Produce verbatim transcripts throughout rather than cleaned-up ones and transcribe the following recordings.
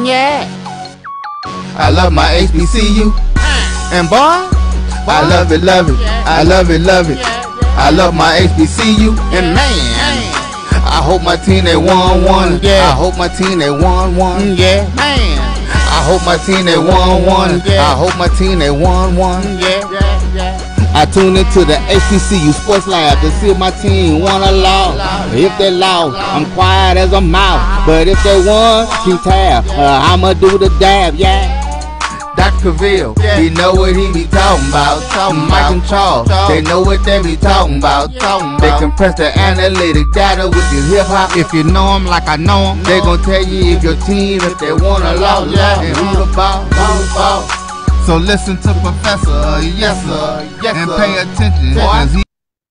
Yeah. I love my H B C U. And boy, I love it, love it. I love it, love it. I love my H B C U. And man, I hope my team they won one. Yeah. I hope my team they won one. Yeah. Man. I hope my team they won one. I hope my team they won one. Yeah. Yeah. Yeah. I tune into the H B C U Sports Lab to see if my team won or lost. If they lost, I'm quiet as a mouse. But if they won, keep tab. Uh, I'ma do the dab, yeah. Doctor Cavil, yeah. He know what he be talking about. Talking Mike and Charles, they know what they be talking about. Talking they compress the analytic data with this hip hop. If you know them like I know them, they gon' tell you if your team, if they won or lost, and who the ball, who the ball. So listen to Professor, uh, yes sir, yes, and pay attention. Cause he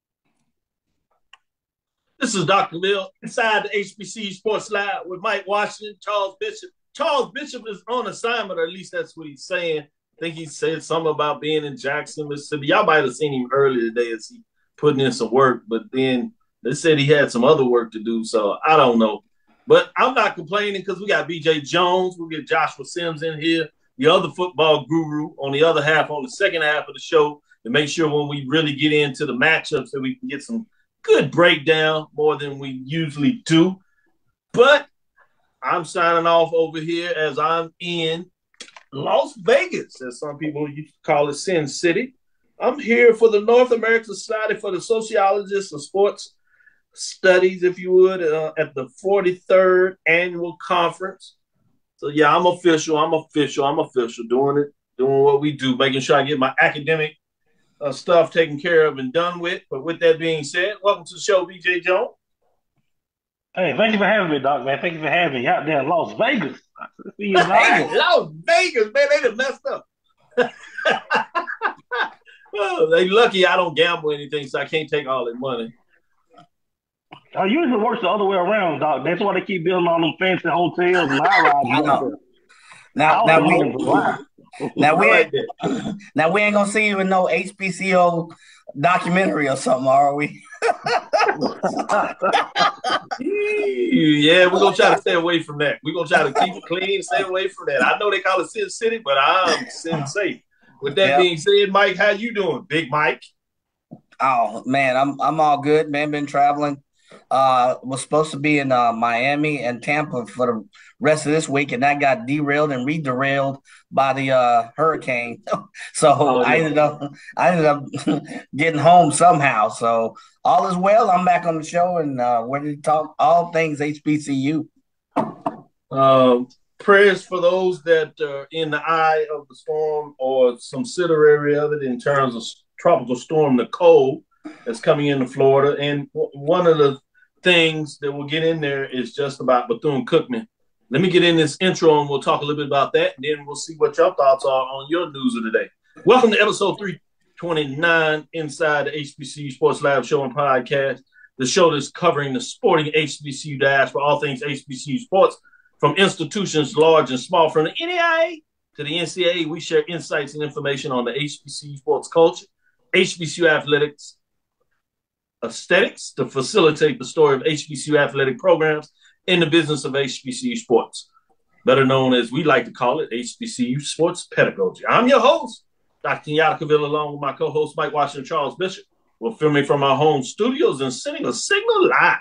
This is Doctor Cavil inside the H B C U Sports Lab with Mike Washington, Charles Bishop. Charles Bishop is on assignment, or at least that's what he's saying. I think he said something about being in Jackson, Mississippi. Y'all might have seen him earlier today as he putting in some work, but then they said he had some other work to do, so I don't know. But I'm not complaining because we got B J Jones, we get Joshua Sims in here, the other football guru on the other half, on the second half of the show, to make sure when we really get into the matchups that we can get some good breakdown, more than we usually do. But I'm signing off over here as I'm in Las Vegas, as some people used to call it, Sin City. I'm here for the North American Society for the Sociologists of Sports Studies, if you would, uh, at the forty-third Annual Conference. So, yeah, I'm official. I'm official. I'm official. Doing it, doing what we do, making sure I get my academic uh, stuff taken care of and done with. But with that being said, welcome to the show, B J Jones. Hey, thank you for having me, Doc, man. Thank you for having me out there in Las Vegas. See you hey, Las Vegas, man, they done messed up. Well, they lucky I don't gamble or anything, so I can't take all their money. Uh, usually it works the other way around, Doc. That's why they keep building all them fancy hotels and high rises. Now, now, we, now, we ain't, now we ain't gonna see you in no H B C U documentary or something, are we? Yeah, we're gonna try to stay away from that. We're gonna try to keep it clean, stay away from that. I know they call it Sin City, but I'm Sin Safe. With that yep. being said, Mike, how you doing, Big Mike? Oh man, I'm I'm all good, man. Been traveling. Uh, was supposed to be in uh, Miami and Tampa for the rest of this week, and that got derailed and re-derailed by the uh, hurricane. So oh, I ended up I ended up getting home somehow. So all is well. I'm back on the show, and uh, we're going to talk all things H B C U. Um, prayers for those that are in the eye of the storm or some subsidiary of it in terms of Tropical Storm Nicole that's coming into Florida. And one of the things that we'll get in there is just about Bethune-Cookman. Let me get in this intro and we'll talk a little bit about that, and then we'll see what your thoughts are on your news of the day. Welcome to episode three twenty-nine inside the H B C U Sports Lab show and podcast, the show that's covering the sporting H B C U dash for all things H B C U sports, from institutions large and small, from the N A I A to the N C double A. We share insights and information on the H B C U sports culture, H B C U athletics, aesthetics to facilitate the story of H B C U athletic programs in the business of H B C U sports, better known as we like to call it H B C U sports pedagogy. I'm your host, Doctor Kenyatta Cavil, along with my co-host Mike Washington, Charles Bishop. We're filming from our home studios and sending a signal live,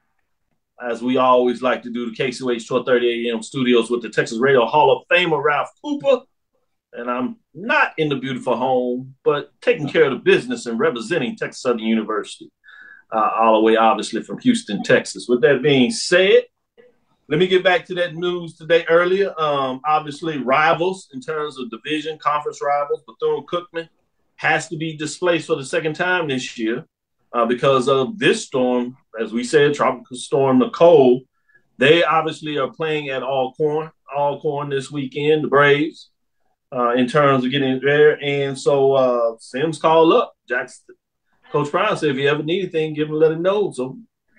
as we always like to do, the K C O H twelve thirty a m studios with the Texas Radio Hall of Famer Ralph Cooper. And I'm not in the beautiful home, but taking care of the business and representing Texas Southern University, uh, all the way, obviously, from Houston, Texas. With that being said, let me get back to that news today earlier. Um, obviously, rivals in terms of division, conference rivals, Bethune-Cookman has to be displaced for the second time this year uh, because of this storm. As we said, Tropical Storm Nicole. They obviously are playing at Alcorn, Alcorn this weekend, the Braves. Uh, in terms of getting there. And so uh, Sims called up. Jackson, Coach Brown said, if you ever need anything, give him, let him know. So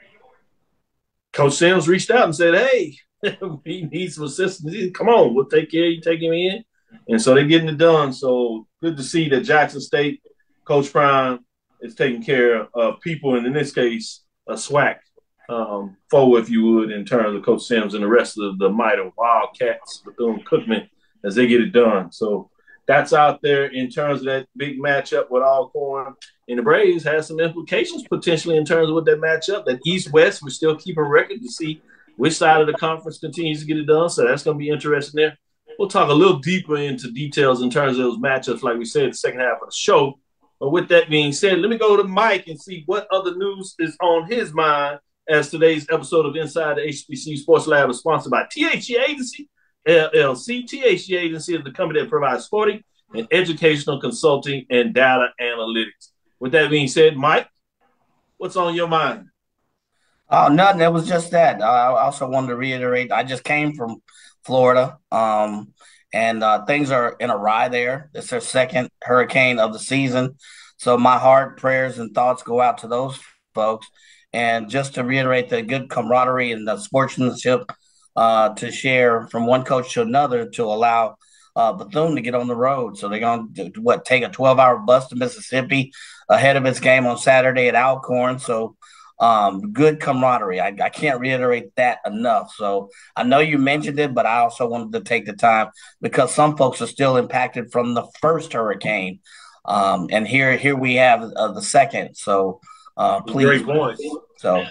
Coach Sims reached out and said, hey, we need some assistance. He said, come on, we'll take care of you, take him in. And so they're getting it done. So good to see that Jackson State, Coach Brown, is taking care of people, and in this case, a SWAC um, foe, if you would, in terms of Coach Sims and the rest of the mighty Wildcats, Bethune-Cookman, as they get it done. So that's out there in terms of that big matchup with Alcorn. And the Braves has some implications potentially in terms of what that matchup. That East-West, we're still keeping record to see which side of the conference continues to get it done. So that's going to be interesting there. We'll talk a little deeper into details in terms of those matchups, like we said, the second half of the show. But with that being said, let me go to Mike and see what other news is on his mind, as today's episode of Inside the H B C U Sports Lab is sponsored by T H E Agency, L L C. T H E Agency is the company that provides sporting and educational consulting and data analytics. With that being said, Mike, what's on your mind? Oh, nothing. It was just that. I also wanted to reiterate, I just came from Florida, um, and uh, things are in a rye there. It's their second hurricane of the season. So my heart, prayers, and thoughts go out to those folks. And just to reiterate the good camaraderie and the sportsmanship uh, to share from one coach to another to allow uh, Bethune to get on the road. So they're going to, what, take a twelve-hour bus to Mississippi ahead of its game on Saturday at Alcorn. So um, good camaraderie. I, I can't reiterate that enough. So I know you mentioned it, but I also wanted to take the time because some folks are still impacted from the first hurricane. Um, and here, here we have uh, the second. So uh, please. Great point. So.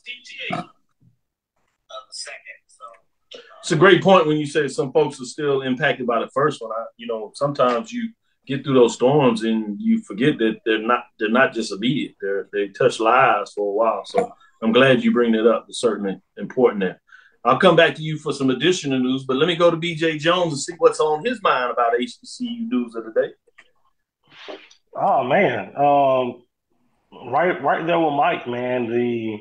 It's a great point when you say some folks are still impacted by the first one. I, you know, sometimes you get through those storms and you forget that they're not they're not just immediate. They're they touch lives for a while. So I'm glad you bring it up. It's certainly important there. I'll come back to you for some additional news, but let me go to B J Jones and see what's on his mind about H B C U news of the day. Oh man, um, right, right there with Mike, man. The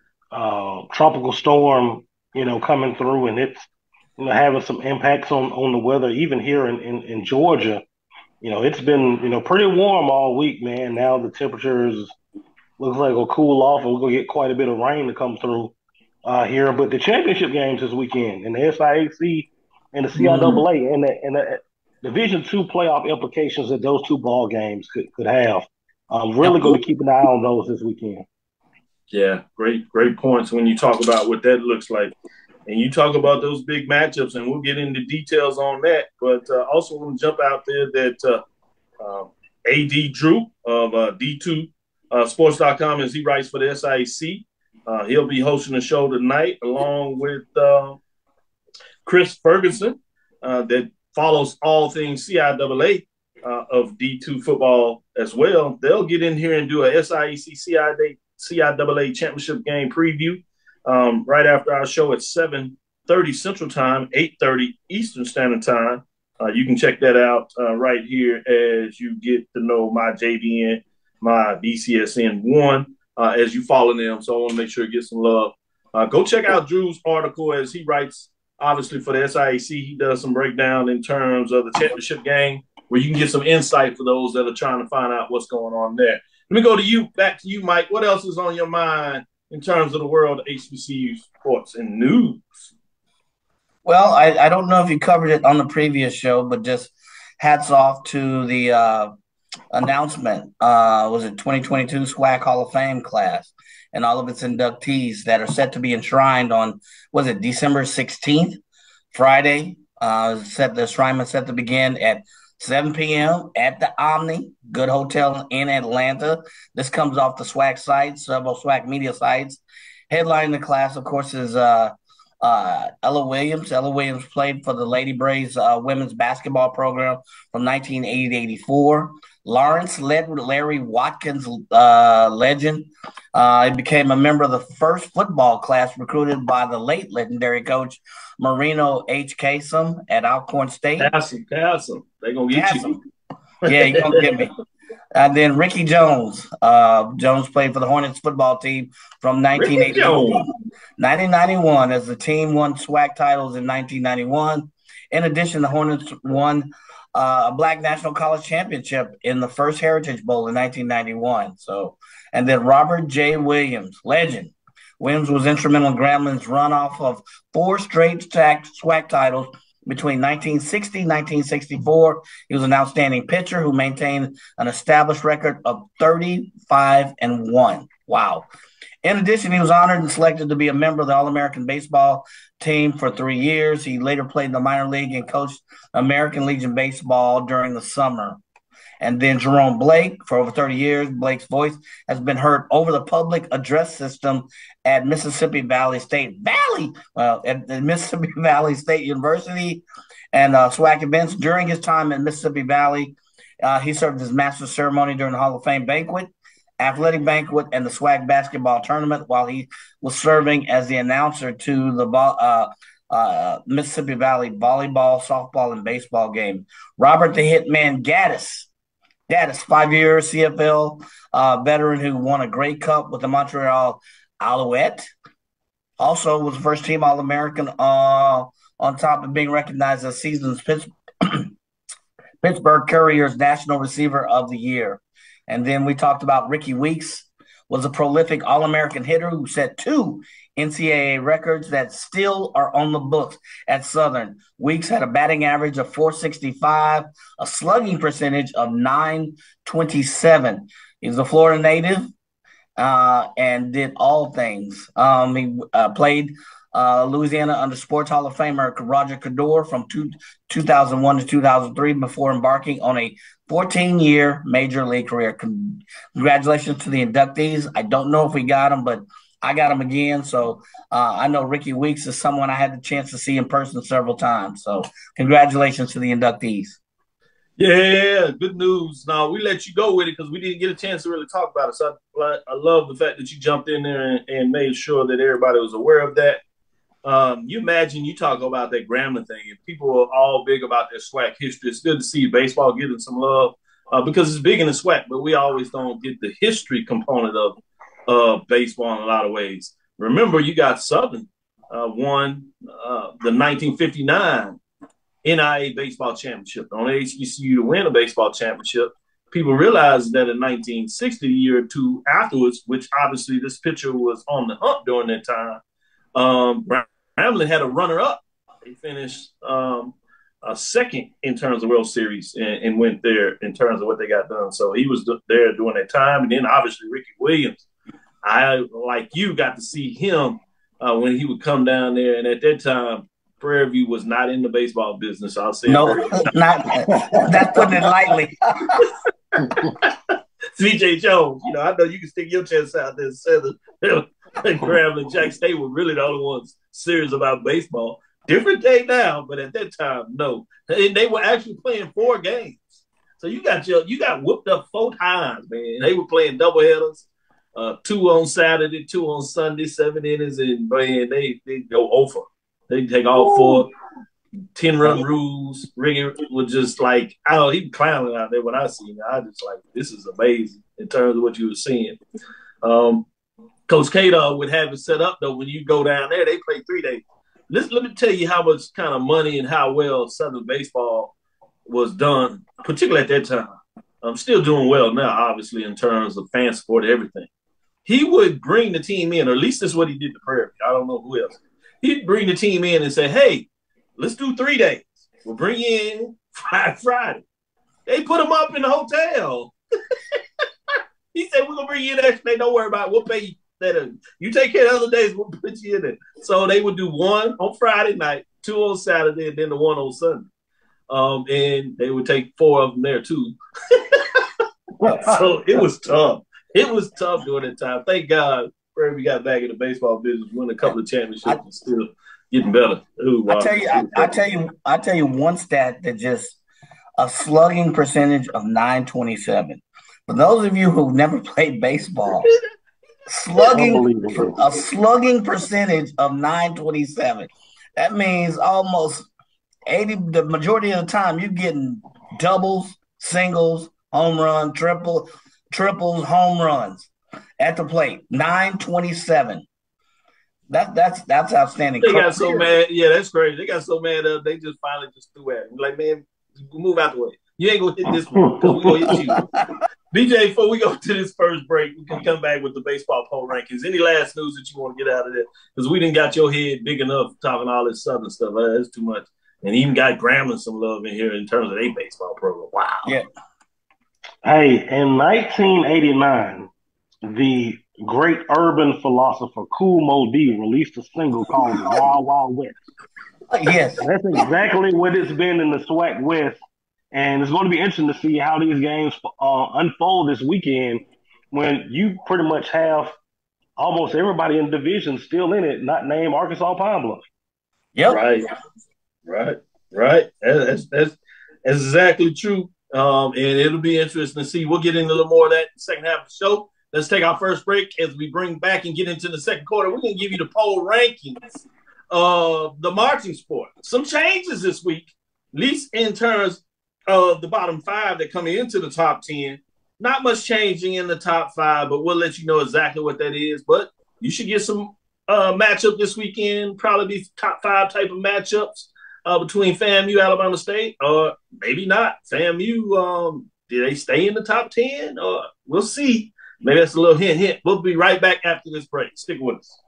uh, tropical storm, you know, coming through, and it's, you know, having some impacts on, on the weather, even here in, in, in Georgia. You know, it's been, you know, pretty warm all week, man. Now the temperatures looks like it'll cool off, and we're gonna get quite a bit of rain to come through uh, here. But the championship games this weekend, and the S I A C and the C I A A, mm-hmm. and the and the Division Two playoff implications that those two ball games could could have. I'm really going to keep an eye on those this weekend. Yeah, great, great points when you talk about what that looks like. And you talk about those big matchups, and we'll get into details on that. But uh, also want to jump out there that uh, uh, A D Drew of uh, D two uh, sports dot com, as he writes for the S I A C, uh, he'll be hosting a show tonight along with uh, Chris Ferguson uh, that follows all things C I A A uh, of D two football as well. They'll get in here and do a S I A C C I A A championship game preview um, right after our show at seven thirty Central Time, eight thirty Eastern Standard Time. Uh, you can check that out uh, right here as you get to know my J D N, my B C S N one, uh, as you follow them. So I want to make sure you get some love. Uh, go check out Drew's article as he writes, obviously, for the S I A C. He does some breakdown in terms of the championship game where you can get some insight for those that are trying to find out what's going on there. Let me go to you, back to you, Mike. What else is on your mind in terms of the world of H B C U sports and news? Well, I, I don't know if you covered it on the previous show, but just hats off to the uh, announcement. Uh, was it twenty twenty-two SWAC Hall of Fame class and all of its inductees that are set to be enshrined on, was it December sixteenth, Friday? Uh, set the enshrinement set to begin at seven p.m. at the Omni, good hotel in Atlanta. This comes off the SWAC site, several SWAC media sites. Headlining the class, of course, is uh, uh, Ella Williams. Ella Williams played for the Lady Braves uh, women's basketball program from nineteen eighty to eighty-four. Lawrence led Larry Watkins, uh, legend. Uh, he became a member of the first football class recruited by the late legendary coach Marino H. Kasem at Alcorn State. Kasem, Kasem. They're going to get Kasem. you. Yeah, you're going to get me. And then Ricky Jones. Uh, Jones played for the Hornets football team from nineteen eighty to nineteen ninety-one as the team won SWAC titles in nineteen ninety-one. In addition, the Hornets won uh, a Black National College Championship in the first Heritage Bowl in nineteen ninety-one. So, and then Robert J. Williams, legend. Williams was instrumental in Gramblin's runoff of four straight SWAC titles Between nineteen sixty and nineteen sixty-four, he was an outstanding pitcher who maintained an established record of thirty-five and one. Wow. In addition, he was honored and selected to be a member of the All-American Baseball team for three years. He later played in the minor league and coached American Legion Baseball during the summer. And then Jerome Blake, for over thirty years, Blake's voice has been heard over the public address system at Mississippi Valley State Valley, well, at the Mississippi Valley State University and uh, SWAC events. During his time in Mississippi Valley, uh, he served as master of ceremony during the Hall of Fame banquet, athletic banquet, and the SWAC basketball tournament, while he was serving as the announcer to the uh, uh, Mississippi Valley volleyball, softball, and baseball game. Robert the Hitman Gaddis. Gaddis, five-year C F L uh, veteran who won a Grey Cup with the Montreal Alouette. Also was first-team All-American uh, on top of being recognized as season's Pitts- Pittsburgh Courier's National Receiver of the Year. And then we talked about Ricky Weeks, was a prolific All-American hitter who set two N C double A records that still are on the books at Southern. Weeks had a batting average of four sixty-five, a slugging percentage of nine twenty-seven. He's a Florida native uh, and did all things. Um, he uh, played uh, Louisiana under Sports Hall of Famer Roger Cador from two, two thousand one to two thousand three before embarking on a fourteen-year major league career. Congratulations to the inductees. I don't know if we got them, but I got him again. So uh, I know Ricky Weeks is someone I had the chance to see in person several times. So congratulations to the inductees. Yeah, good news. Now, we let you go with it because we didn't get a chance to really talk about it. So I, I love the fact that you jumped in there and, and made sure that everybody was aware of that. Um, you imagine you talk about that Grambling thing, and people are all big about their SWAC history. It's good to see baseball getting some love uh, because it's big in the SWAC, but we always don't get the history component of uh, baseball in a lot of ways. Remember, you got Southern uh, won uh, the nineteen fifty-nine N I A baseball championship. The only H B C U to win a baseball championship. People realized that in nineteen sixty, a year or two afterwards, which obviously this pitcher was on the hump during that time, um, Grambling had a runner-up. They finished um, a second in terms of World Series and, and went there in terms of what they got done. So he was there during that time. And then obviously Ricky Williams, I, like you, got to see him uh, when he would come down there. And at that time, Prairie View was not in the baseball business. I'll say no, not that's putting it lightly. C J Jones, you know, I know you can stick your chest out there and say that Grambling and Jack State were really the only ones serious about baseball. Different day now, but at that time, no. And they were actually playing four games. So you got your you got whooped up four times, man. They were playing doubleheaders, uh, two on Saturday, two on Sunday, seven innings, and man, they they go over. They take all four, ten-run rules. Ricky was just like, oh, he was clowning out there when I seen it. I just like, this is amazing in terms of what you were seeing. Um, Coach Cato would have it set up, though, when you go down there, they play three days. Let's, let me tell you how much kind of money and how well Southern baseball was done, particularly at that time. I'm still doing well now, obviously, in terms of fan support and everything. He would bring the team in, or at least that's what he did to Prairie. I don't know who else. He'd bring the team in and say, hey, let's do three days. We'll bring you in Friday. They put him up in the hotel. He said, we're going to bring you in extra day. Don't worry about it. We'll pay you that. You take care of the other days, we'll put you in there. So they would do one on Friday night, two on Saturday, and then the one on Sunday. Um, and they would take four of them there, too. So it was tough. It was tough during that time. Thank God. We got back in the baseball business, win a couple of championships, I, and still getting better. Ooh, wow. I tell you, I, I tell you, I tell you one stat that just a slugging percentage of nine twenty-seven. For those of you who've never played baseball, slugging a slugging percentage of nine twenty-seven. That means almost eighty. The majority of the time, you're getting doubles, singles, home run, triple, triples, home runs. At the plate, nine twenty-seven. That that's that's outstanding. They got so mad. Yeah, that's crazy. They got so mad. Uh, they just finally just threw at him. Like, man, move out the way. You ain't gonna hit this one because we gonna hit you. B J, before we go to this first break, we can come back with the baseball poll rankings. Any last news that you want to get out of there? Because we didn't got your head big enough talking all this Southern stuff. Uh, that's too much. and even got Grambling some love in here in terms of their baseball program. Wow. Yeah. Hey, in nineteen eighty-nine, the great urban philosopher Kool Moe Dee released a single called Wild Wild West. Yes. That's exactly what it's been in the SWAC West. And it's going to be interesting to see how these games uh, unfold this weekend when you pretty much have almost everybody in the division still in it, not named Arkansas Pine Bluff. Yep. Right. Right. Right. That's, that's, that's exactly true. Um, and it'll be interesting to see. We'll get into a little more of that in the second half of the show. Let's take our first break. As we bring back and get into the second quarter, we're going to give you the poll rankings of the marching sport. Some changes this week, at least in terms of the bottom five that come into the top ten. Not much changing in the top five, but we'll let you know exactly what that is. But you should get some uh, matchup this weekend, probably be top five type of matchups uh, between FAMU, Alabama State, or maybe not. FAMU, um, do they stay in the top ten? Or we'll see. Maybe that's a little hint, hint. We'll be right back after this break. Stick with us.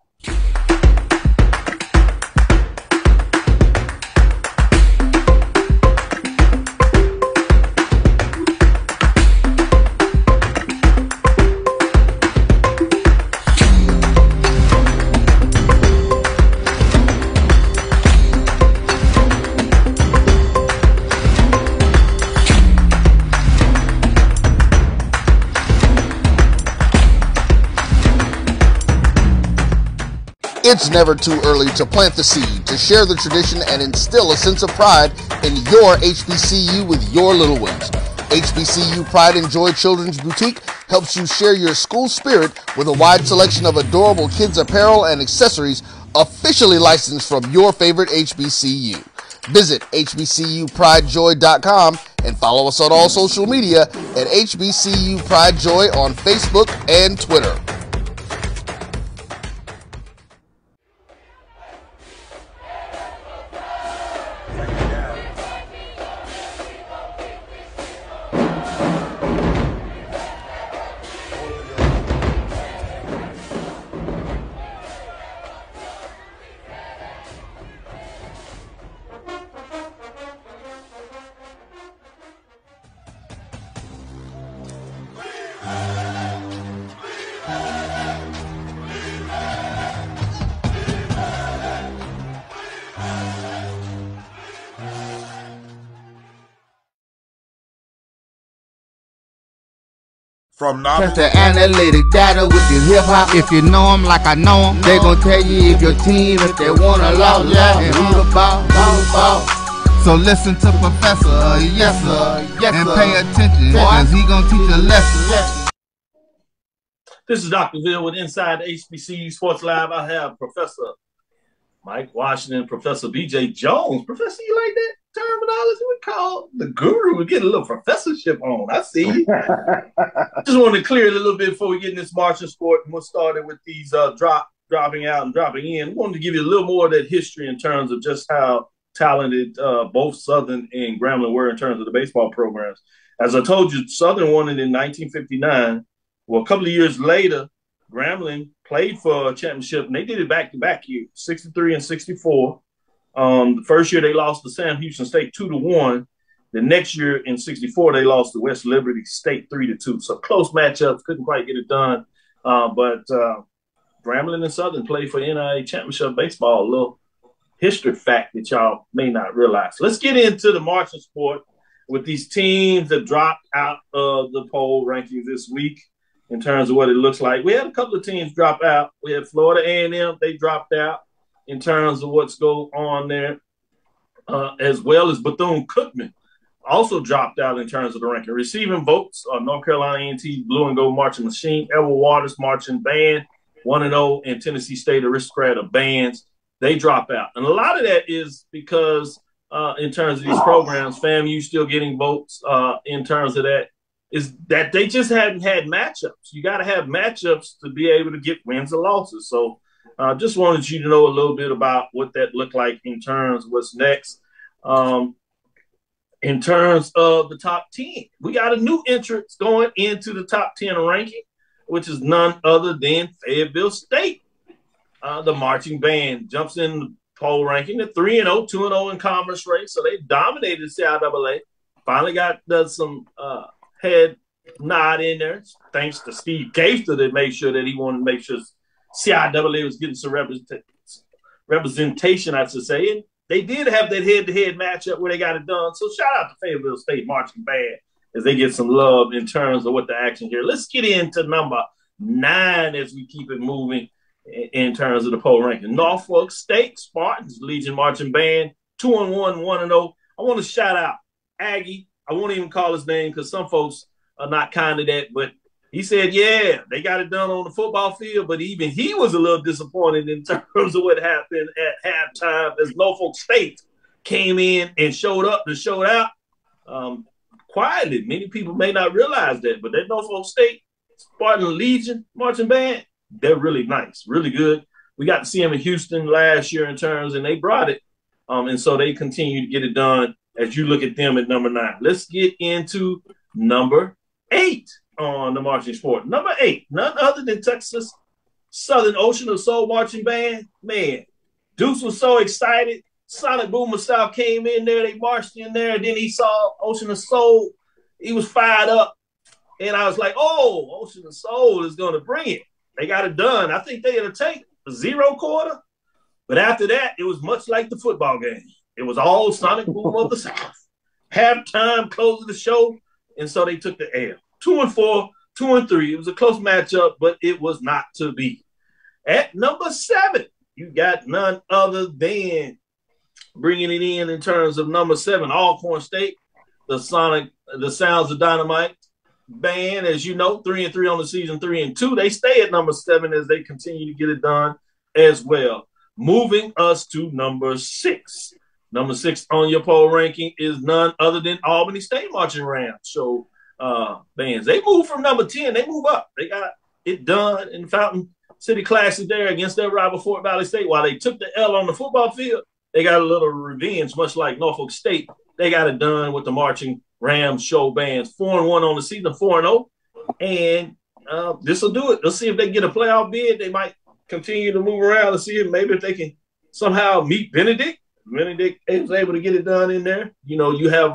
It's never too early to plant the seed, to share the tradition, and instill a sense of pride in your H B C U with your little ones. H B C U Pride and Joy Children's Boutique helps you share your school spirit with a wide selection of adorable kids apparel and accessories officially licensed from your favorite H B C U. Visit H B C U pride joy dot com and follow us on all social media at H B C U Pride Joy on Facebook and Twitter. From Test the analytic data with your hip hop. If you know them like I know them, they gon' tell you if your team, if they wanna lose, yeah, and who the ball, who the ball. So listen to Professor, uh, yes sir, yes, and pay attention, cause he gon' teach a lesson. This is Doctor Ville with Inside H B C U Sports Lab. I have Professor Mike Washington, Professor B J Jones. Professor, you like that terminology? We call the guru. We get a little professorship on. I see you. Just wanted to clear it a little bit before we get in this marching sport. And we'll start it with these uh, drop, dropping out and dropping in. We wanted to give you a little more of that history in terms of just how talented uh, both Southern and Grambling were in terms of the baseball programs. As I told you, Southern won it in nineteen fifty-nine. Well, a couple of years later, Grambling played for a championship, and they did it back-to-back years, sixty-three and sixty-four. Um, the first year they lost to Sam Houston State two to one. The next year in sixty-four, they lost to West Liberty State three to two. So close matchups, couldn't quite get it done. Uh, but uh, Grambling and Southern played for N I A Championship Baseball, a little history fact that y'all may not realize. Let's get into the marching sport with these teams that dropped out of the poll rankings this week in terms of what it looks like. We had a couple of teams drop out. We had Florida A and M, they dropped out in terms of what's going on there, uh, as well as Bethune-Cookman also dropped out in terms of the ranking. Receiving votes are North Carolina A and T Blue and Gold Marching Machine, Edward Waters Marching Band, one and oh, and Tennessee State Aristocrat of Bands. They drop out. And a lot of that is because uh, in terms of these programs, FAMU still getting votes uh, in terms of that, is that they just hadn't had matchups. You got to have matchups to be able to get wins and losses. So I uh, just wanted you to know a little bit about what that looked like in terms of what's next. Um, in terms of the top ten, we got a new entrant going into the top ten ranking, which is none other than Fayetteville State. Uh, the marching band jumps in poll ranking. They're three and oh, two and oh in conference race, so they dominated C I A A. Finally got uh, some uh, head nod in there, thanks to Steve Gaither that made sure that he wanted to make sure C I A A was getting some represent- representation, I should say. And they did have that head-to-head matchup where they got it done. So shout out to Fayetteville State Marching Band as they get some love in terms of what the action here. Let's get into number nine as we keep it moving in terms of the poll ranking. Norfolk State Spartans Legion Marching Band, two and one, one and oh. I want to shout out Aggie. I won't even call his name because some folks are not kind of that, but he said, yeah, they got it done on the football field, but even he was a little disappointed in terms of what happened at halftime as Norfolk State came in and showed up to show out um, quietly. Many people may not realize that, but that Norfolk State Spartan Legion Marching Band, they're really nice, really good. We got to see them in Houston last year in terms, and they brought it. Um, and so they continue to get it done as you look at them at number nine. Let's get into number eight on the marching sport. Number eight, none other than Texas Southern Ocean of Soul Marching Band. Man, Deuce was so excited. Sonic Boom Style came in there. They marched in there. And then he saw Ocean of Soul. He was fired up. And I was like, oh, Ocean of Soul is going to bring it. They got it done. I think they had to take a zero quarter. But after that, it was much like the football game. It was all Sonic Boom of the South. Halftime, close of the show. And so they took the L. Two and four, two and three. It was a close matchup, but it was not to be. At number seven, you got none other than bringing it in in terms of number seven, Alcorn State, the Sonic, the Sounds of Dynamite Band. As you know, three and three on the season, three and two. They stay at number seven as they continue to get it done as well. Moving us to number six. Number six on your poll ranking is none other than Albany State Marching Rams. So, uh, bands, they move from number ten. They move up. They got it done in Fountain City Classic there against their rival Fort Valley State. While they took the L on the football field, they got a little revenge, much like Norfolk State. They got it done with the Marching Rams show bands. Four and one on the season, four and oh. And uh, this will do it. Let's see if they get a playoff bid. They might continue to move around and see if maybe if they can somehow meet Benedict. Benedict was able to get it done in there. You know, you have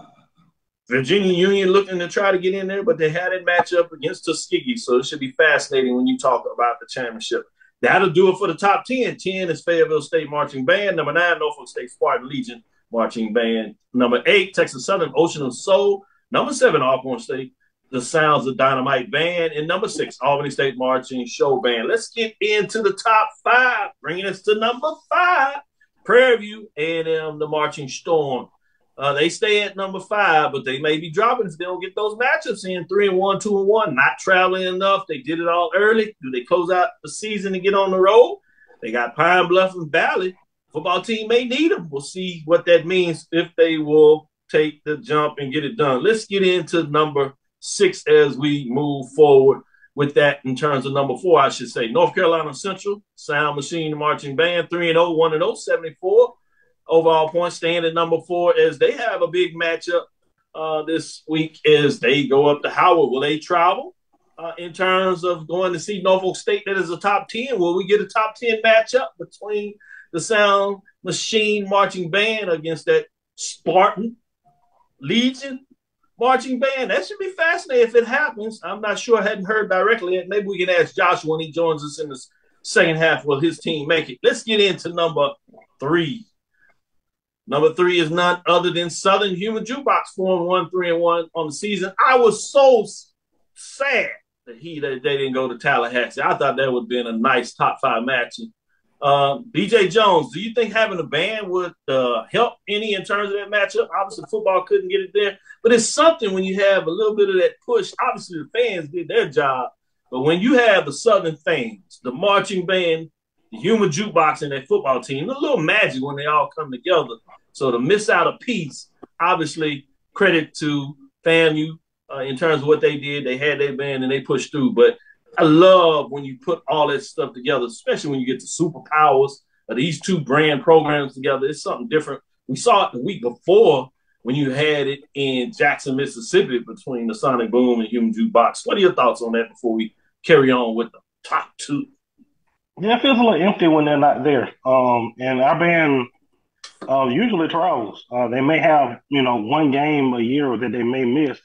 Virginia Union looking to try to get in there, but they had it match up against Tuskegee. So it should be fascinating when you talk about the championship. That'll do it for the top ten. ten is Fayetteville State Marching Band. Number nine, Norfolk State Spartan Legion Marching Band. Number eight, Texas Southern Ocean of Soul. Number seven, Alcorn State, the Sounds of Dynamite Band. And number six, Albany State Marching Show Band. Let's get into the top five, bringing us to number five, Prairie View A and M, the Marching Storm. Uh, they stay at number five, but they may be dropping if they don't get those matchups in. Three and one, two and one, not traveling enough. They did it all early. Do they close out the season and get on the road? They got Pine Bluff and Valley. Football team may need them. We'll see what that means if they will take the jump and get it done. Let's get into number six as we move forward with that in terms of number four, I should say. North Carolina Central, Sound Machine Marching Band, three and oh, one and oh, seventy-four. Overall points stand at number four as they have a big matchup uh, this week as they go up to Howard. Will they travel uh, in terms of going to see Norfolk State that is a top ten? Will we get a top ten matchup between the Sound Machine Marching Band against that Spartan Legion Marching Band? That should be fascinating if it happens. I'm not sure. I hadn't heard directly yet. Maybe we can ask Joshua when he joins us in the second half. Will his team make it? Let's get into number three. Number three is none other than Southern Human Jukebox, four and one, three and one on the season. I was so sad that he that they didn't go to Tallahassee. I thought that would have been a nice top five match. Uh, B J Jones, do you think having a band would uh, help any in terms of that matchup? Obviously, football couldn't get it there, but it's something when you have a little bit of that push. Obviously, the fans did their job, but when you have the Southern fans, the marching band, the Human Jukebox, and that football team, a little magic when they all come together. So to miss out a piece, obviously, credit to FAMU uh, in terms of what they did. They had their band and they pushed through. But I love when you put all that stuff together, especially when you get the superpowers of these two brand programs together. It's something different. We saw it the week before when you had it in Jackson, Mississippi between the Sonic Boom and Human Jukebox. What are your thoughts on that before we carry on with the top two? Yeah, it feels a little empty when they're not there. Um, and our band uh, usually travels. Uh, they may have, you know, one game a year that they may miss.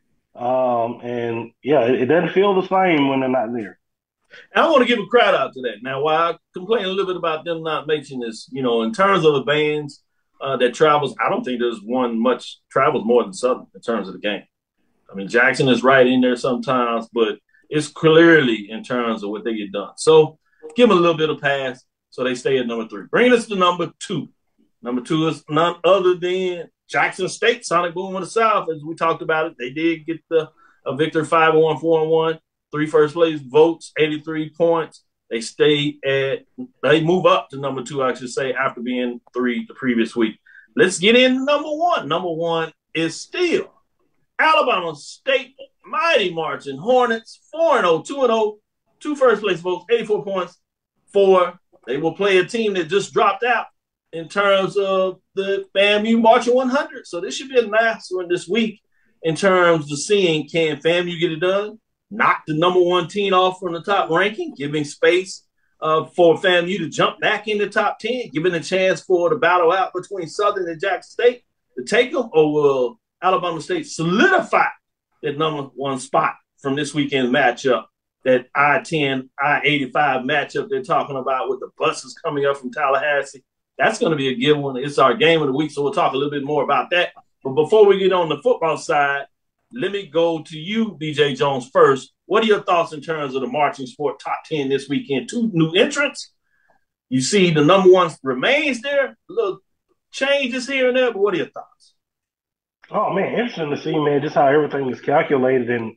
Um, and yeah, it, it doesn't feel the same when they're not there. And I want to give a crowd out to that. Now, while I complain a little bit about them not mentioning this, you know, in terms of the bands uh, that travels, I don't think there's one much travels more than Southern in terms of the game. I mean, Jackson is right in there sometimes, but it's clearly in terms of what they get done. So give them a little bit of pass so they stay at number three. Bringing us to number two. Number two is none other than Jackson State, Sonic Boom of the South. As we talked about it, they did get the a victory five and one, four and one. Three first place votes, eighty-three points. They stay at, they move up to number two, I should say, after being three the previous week. Let's get in number one. Number one is still Alabama State Mighty Marching Hornets, four and oh, two and oh, two first place votes, eighty-four points. Four, they will play a team that just dropped out in terms of the FAMU Marching one hundred. So this should be a nice one this week in terms of seeing can FAMU get it done, knock the number one team off from the top ranking, giving space uh, for FAMU to jump back in the top ten, giving a chance for the battle out between Southern and Jackson State to take them, or will Alabama State solidify that number one spot from this weekend matchup, that I ten, I eighty-five matchup they're talking about with the buses coming up from Tallahassee? That's going to be a good one. It's our game of the week, so we'll talk a little bit more about that. But before we get on the football side, let me go to you, B J Jones, first. What are your thoughts in terms of the marching sport top ten this weekend? Two new entrants. You see the number one remains there. A little changes here and there, but what are your thoughts? Oh, man, interesting to see, man, just how everything is calculated and,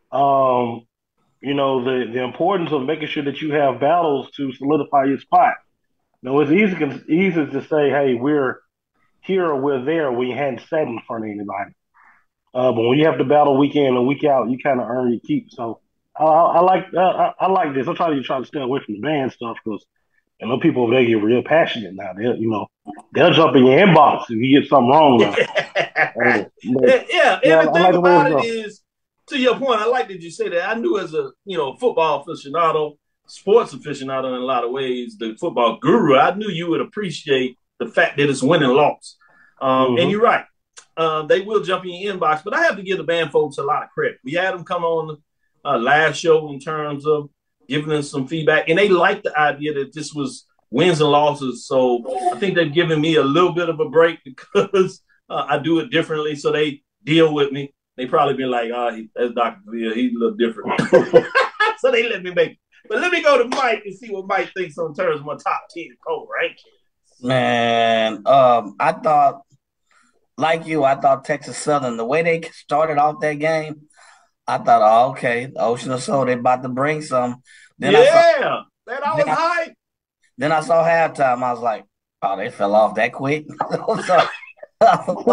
um, you know, the, the importance of making sure that you have battles to solidify your spot. You know, it's easy, easy to say, hey, we're here or we're there when you hadn't sat in front of anybody. Uh, but when you have to battle week in and week out, you kind of earn your keep. So I, I like uh, I, I like this. I'm trying to try to stay away from the band stuff because I know people over there get real passionate now. They, you know, they'll jump in your inbox if you get something wrong now. uh, but, yeah, yeah, and the thing like about the it is, to your point, I like that you say that. I knew as a you know football aficionado, sports aficionado in a lot of ways, the football guru, I knew you would appreciate the fact that it's win and loss. Um, mm-hmm. And you're right. Uh, they will jump in your inbox, but I have to give the band folks a lot of credit. We had them come on the uh, last show in terms of giving us some feedback, and they liked the idea that this was wins and losses. So I think they've given me a little bit of a break because uh, I do it differently, so they deal with me. They probably been like, oh, he, that's Doctor Cavil. He's a little different. So they let me make it. But let me go to Mike and see what Mike thinks in terms of my top ten cold rankings. Man, um, I thought, like you, I thought Texas Southern, the way they started off that game, I thought, oh, okay, the Ocean of Soul, they about to bring some. Then yeah, I saw, that I was hype. Then I saw halftime. I was like, oh, they fell off that quick. So I was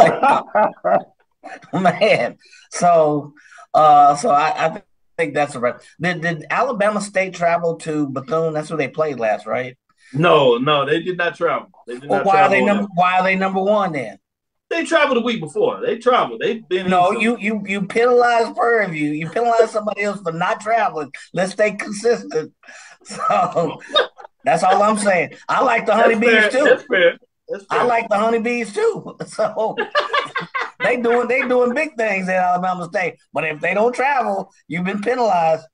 like, man. So, uh, so I, I think that's a right. Did, did Alabama State travel to Bethune? That's where they played last, right? No, no, they did not travel. They did well, not why travel are they number? Why are they number one then? They traveled the week before. They traveled. They've been. No, you you you penalize Prairie View. You penalize somebody else for not traveling. Let's stay consistent. So that's all I'm saying. I like the honeybees too. That's fair. That's fair. I like the honeybees too. So they doing they doing big things at Alabama State. But if they don't travel, you've been penalized.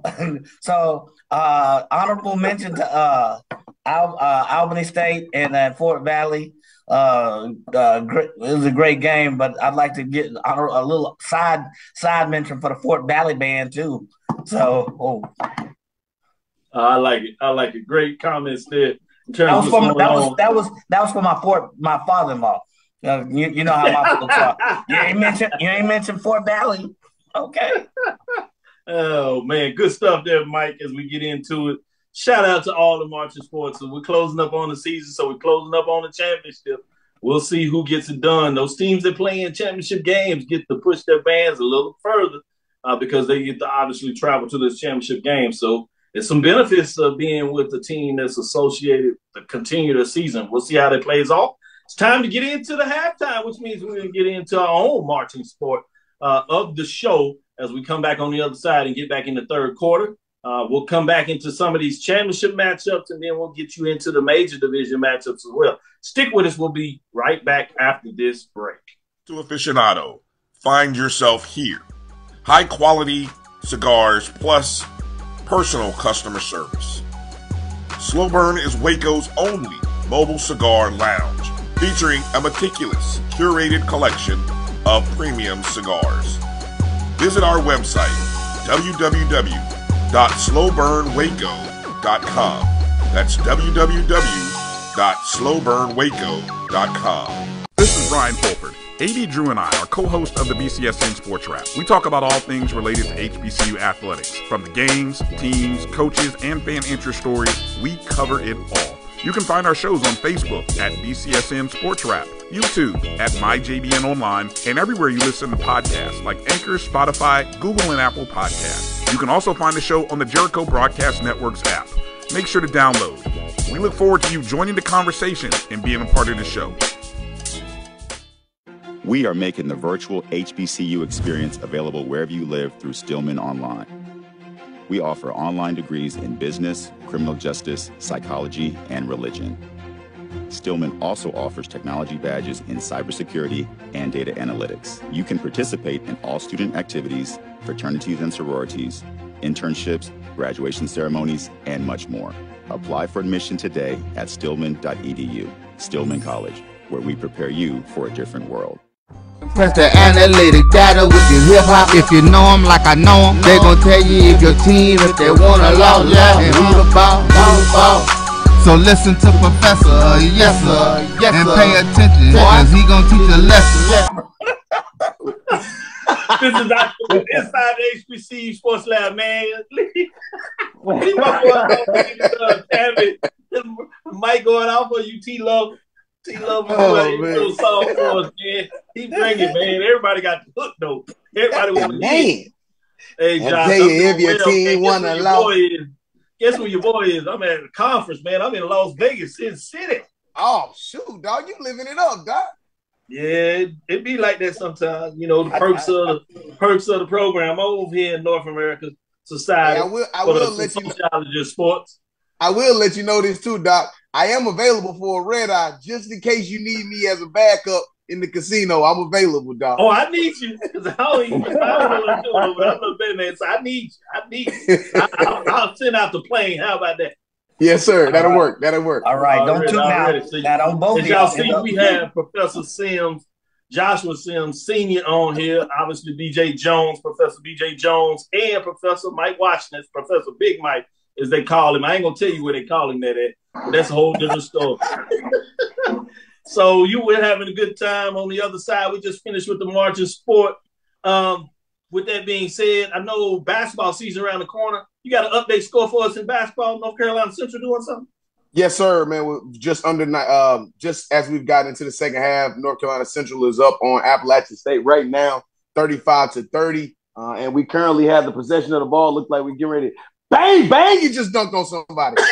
So uh, honorable mention to uh, Al, uh, Albany State and uh, Fort Valley. Uh, uh, great, it was a great game, but I'd like to get a, a little side side mention for the Fort Valley band too. So, oh. uh, I like it. I like it. Great comments there. In terms that was of for my, that was on. that was that was for my Fort my father-in-law. Uh, you, you know how my folks are. You ain't mentioned you ain't mentioned Fort Valley. Okay. Oh man, good stuff there, Mike. As we get into it. Shout out to all the marching sports. So we're closing up on the season, so we're closing up on the championship. We'll see who gets it done. Those teams that play in championship games get to push their bands a little further uh, because they get to obviously travel to this championship game. So there's some benefits of being with the team that's associated to continue the season. We'll see how that plays off. It's time to get into the halftime, which means we're going to get into our own marching sport uh, of the show as we come back on the other side and get back in the third quarter. Uh, we'll come back into some of these championship matchups, and then we'll get you into the major division matchups as well. Stick with us. We'll be right back after this break. To aficionado, find yourself here. High quality cigars plus personal customer service. Slow Burn is Waco's only mobile cigar lounge, featuring a meticulous, curated collection of premium cigars. Visit our website, w w w dot slow burn waco dot com. That's w w w dot slow burn waco dot com. This is Brian Fulford. A D Drew and I are co-hosts of the B C S N Sports Lab. We talk about all things related to H B C U athletics. From the games, teams, coaches, and fan interest stories, we cover it all. You can find our shows on Facebook at B C S N Sports Lab, YouTube at My J B N Online, and everywhere you listen to podcasts like Anchor, Spotify, Google, and Apple Podcasts. You can also find the show on the Jericho Broadcast Network's app. Make sure to download. We look forward to you joining the conversation and being a part of the show. We are making the virtual H B C U experience available wherever you live through Stillman Online. We offer online degrees in business, criminal justice, psychology, and religion. Stillman also offers technology badges in cybersecurity and data analytics. You can participate in all student activities, fraternities and sororities, internships, graduation ceremonies, and much more. Apply for admission today at stillman dot e d u. Stillman College, where we prepare you for a different world. Press the analytic data with your hip hop. If you know them like I know them, they gon' tell you if your team, if they wanna lose, yeah, and who the ball, who the ball. So listen to Professor, uh, yes sir, yes, and pay attention, cause he gon' teach a lesson. This is our inside the H B C U Sports Lab, man. Leave my boy uh, Tammy. Mike going out for you, T Love. T Love, oh, man. Song for us, man. He bring it, man. Everybody got the hook though. Everybody want to man. Hey, Josh, I tell you, if your well, team won a lot. Guess where your boy is? I'm at a conference, man. I'm in Las Vegas, Sin City. Oh, shoot, dog. You living it up, dog. Yeah, it, it be like that sometimes. You know, the perks I, I, of the perks of the program. I'm over here in North America Society hey, I will, I for will the let sociology you of sports. I will let you know this too, Doc. I am available for a red eye just in case you need me as a backup in the casino. I'm available, Doc. Oh, I need you because I don't even I don't know what I'm doing, but I'm a better man. So I need you. I need you. I, I'll, I'll send out the plane. How about that? Yes, sir. That'll right. work. That'll work. All right. Don't tune out. So now, don't both as y'all see, we have Professor Sims, Joshua Sims, Senior on here. Obviously, B J Jones, Professor B J Jones, and Professor Mike Washington, Professor Big Mike, as they call him. I ain't going to tell you where they call him that at. But that's a whole different story. So you were having a good time. On the other side, we just finished with the March of Sport. Um, with that being said, I know basketball season around the corner. You got an update score for us in basketball? North Carolina Central doing something? Yes, sir, man. We're just under um, just as we've gotten into the second half, North Carolina Central is up on Appalachian State right now, thirty-five to thirty. Uh, and we currently have the possession of the ball. Look like we're getting ready. Bang, bang, you just dunked on somebody.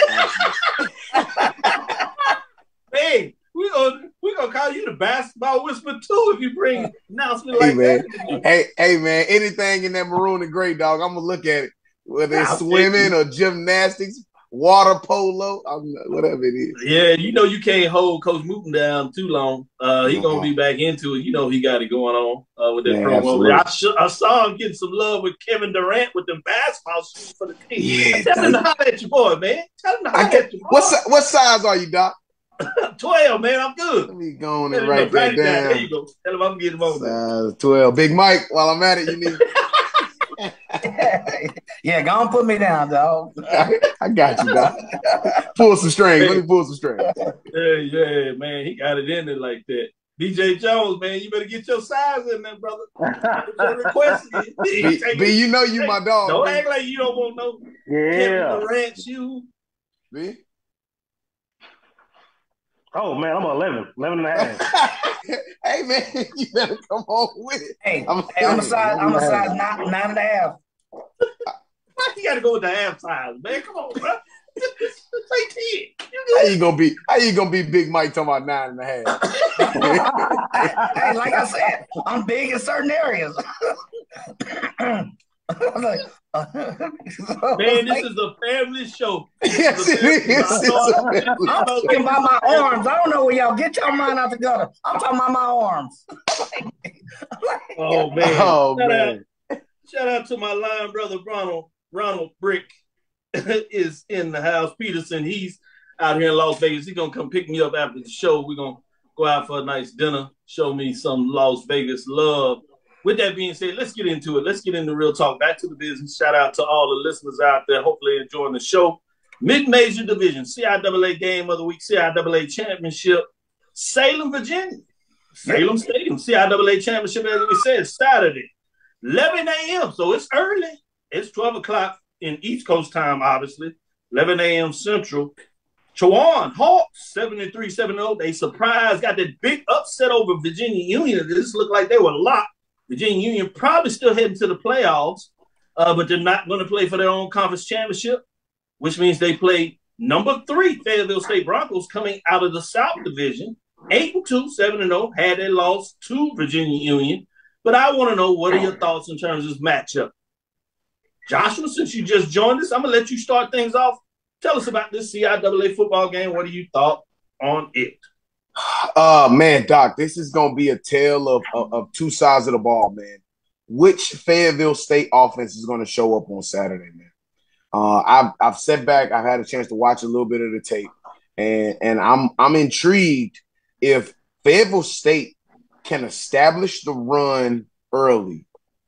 Hey, we're gonna we gonna call you the basketball whisper too if you bring an announcement hey, like man. that. Hey, hey man, anything in that maroon and gray, dog, I'm gonna look at it. Whether it's swimming or gymnastics, water polo, I'm, whatever it is. Yeah, you know you can't hold Coach Mooten down too long. Uh, he gonna uh-huh. be back into it. You know he got it going on uh, with that yeah, program. I, sh- I saw him getting some love with Kevin Durant with them basketball shoes for the team. Yeah, Tell him to holler at your boy, man. Tell him to holler at your boy. What, what size are you, Doc? twelve, man. I'm good. Let me go on and write that down. There you go. Tell him I'm getting on size twelve. Big Mike, while I'm at it, you need. Yeah, go on, put me down, dog. I got you, dog. Pull some strings. Let me pull some strings. Yeah, yeah, man. He got it in there like that. B J Jones, man, you better get your size in there, brother. Your request is. B, B, you know you my dog. Don't B. act like you don't want no yeah. Kevin Durant shoe. B? Oh, man, I'm eleven. eleven and a half. Hey, man, you better come on with it. Hey, I'm, hey, I'm a size, I'm a size nine, nine and a half. You got to go with the half size, man. Come on, bro. Say ten. How you gonna be? How you gonna be Big Mike talking about nine and a half? Hey, like I said, I'm big in certain areas. I'm like, uh, so Man, this like, is a family show. Yes, it is. I'm talking about my arms. I don't know where y'all get your mind out the gutter. I'm talking about my arms. Oh man! Oh shout man! Out, shout out to my line brother Ronald. Ronald Brick is in the house. Peterson, he's out here in Las Vegas. He's gonna come pick me up after the show. We're gonna go out for a nice dinner. Show me some Las Vegas love. With that being said, let's get into it. Let's get into real talk. Back to the business. Shout out to all the listeners out there. Hopefully enjoying the show. Mid-major division, C I A A game of the week, C I A A championship, Salem, Virginia. Salem Stadium, C I A A championship, as we said, Saturday, eleven a.m. So it's early. It's twelve o'clock in East Coast time, obviously. eleven a.m. Central. Chowan Hawks, seventy-three seventy. They surprised, got that big upset over Virginia Union. This looked like they were locked. Virginia Union probably still heading to the playoffs, uh, but they're not going to play for their own conference championship, which means they play number three, Fayetteville State Broncos, coming out of the South Division. eight and two, seven and oh, had they lost to Virginia Union. But I want to know, what are your thoughts in terms of this matchup? Joshua, since you just joined us, I'm going to let you start things off. Tell us about this C I A A football game. What do you thought on it? Uh, man, Doc, this is going to be a tale of, of, of two sides of the ball, man. Which Fayetteville State offense is going to show up on Saturday, man? Uh, I've I've sat back. I've had a chance to watch a little bit of the tape, and and I'm I'm intrigued if Fayetteville State can establish the run early.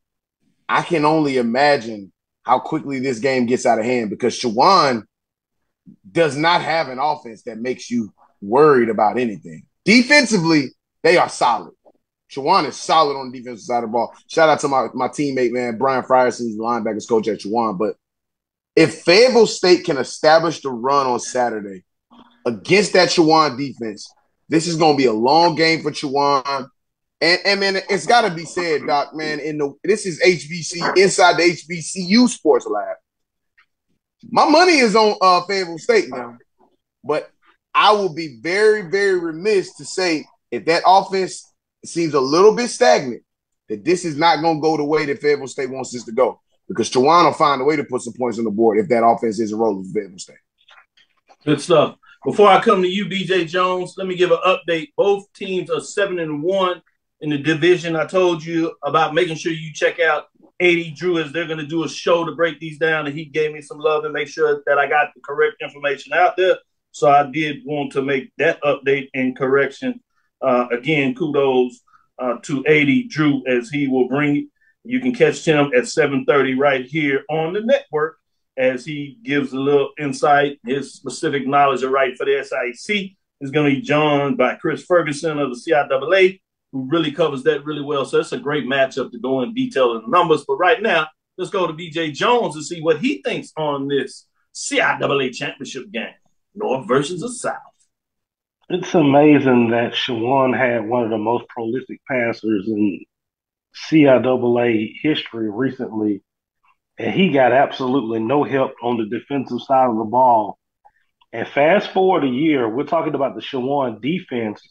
I can only imagine how quickly this game gets out of hand, because Chowan does not have an offense that makes you worried about anything. Defensively, they are solid. Chowan is solid on the defensive side of the ball. Shout out to my, my teammate, man, Brian Frierson, he's the linebackers coach at Chowan. But if Fayetteville State can establish the run on Saturday against that Chowan defense, this is going to be a long game for Chowan. And, and man, it's got to be said, Doc, man, in the this is H B C, inside the H B C U Sports Lab. My money is on uh, Fayetteville State now. But I will be very, very remiss to say, if that offense seems a little bit stagnant, that this is not going to go the way that Fayetteville State wants this to go. Because Chowan will find a way to put some points on the board if that offense isn't rolling for Fayetteville State. Good stuff. Before I come to you, B J Jones, let me give an update. Both teams are seven and one in the division. I told you about making sure you check out A D Drew, as they're going to do a show to break these down, and he gave me some love and make sure that I got the correct information out there. So I did want to make that update and correction. Uh, again, kudos uh, to A D Drew, as he will bring it. You can catch him at seven thirty right here on the network, as he gives a little insight. His specific knowledge of right for the S I A C is going to be joined by Chris Ferguson of the C I A A, who really covers that really well. So it's a great matchup to go in detail in the numbers. But right now, let's go to B J Jones and see what he thinks on this C I A A championship game, North versus the South. It's amazing that Chowan had one of the most prolific passers in C I A A history recently, and he got absolutely no help on the defensive side of the ball. And fast forward a year, we're talking about the Chowan defense,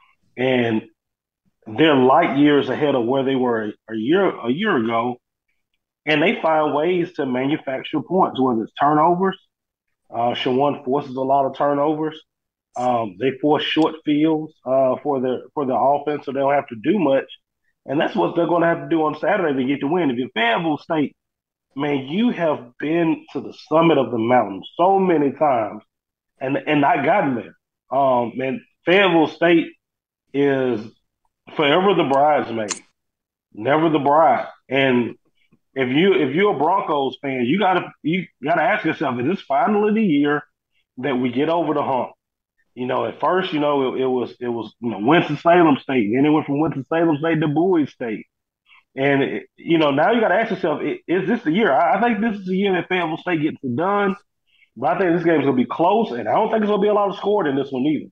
and they're light years ahead of where they were a year a year ago, and they find ways to manufacture points, whether it's turnovers. Uh, Chowan forces a lot of turnovers. Um, they force short fields uh, for their for their offense, so they don't have to do much. And that's what they're going to have to do on Saturday to get the win. If you're Fayetteville State, man, you have been to the summit of the mountain so many times and and not gotten there. Um, man, Fayetteville State is forever the bridesmaid, never the bride. And if you if you're a Broncos fan, you gotta you gotta ask yourself: is this finally the year that we get over the hump? You know, at first, you know, it, it was it was you know Winston-Salem State, then it went from Winston-Salem State to Bowie State, and it, you know now you got to ask yourself: is this the year? I, I think this is the year that Fayetteville State gets it done. But I think this game's gonna be close, and I don't think it's gonna be a lot of scored in this one either.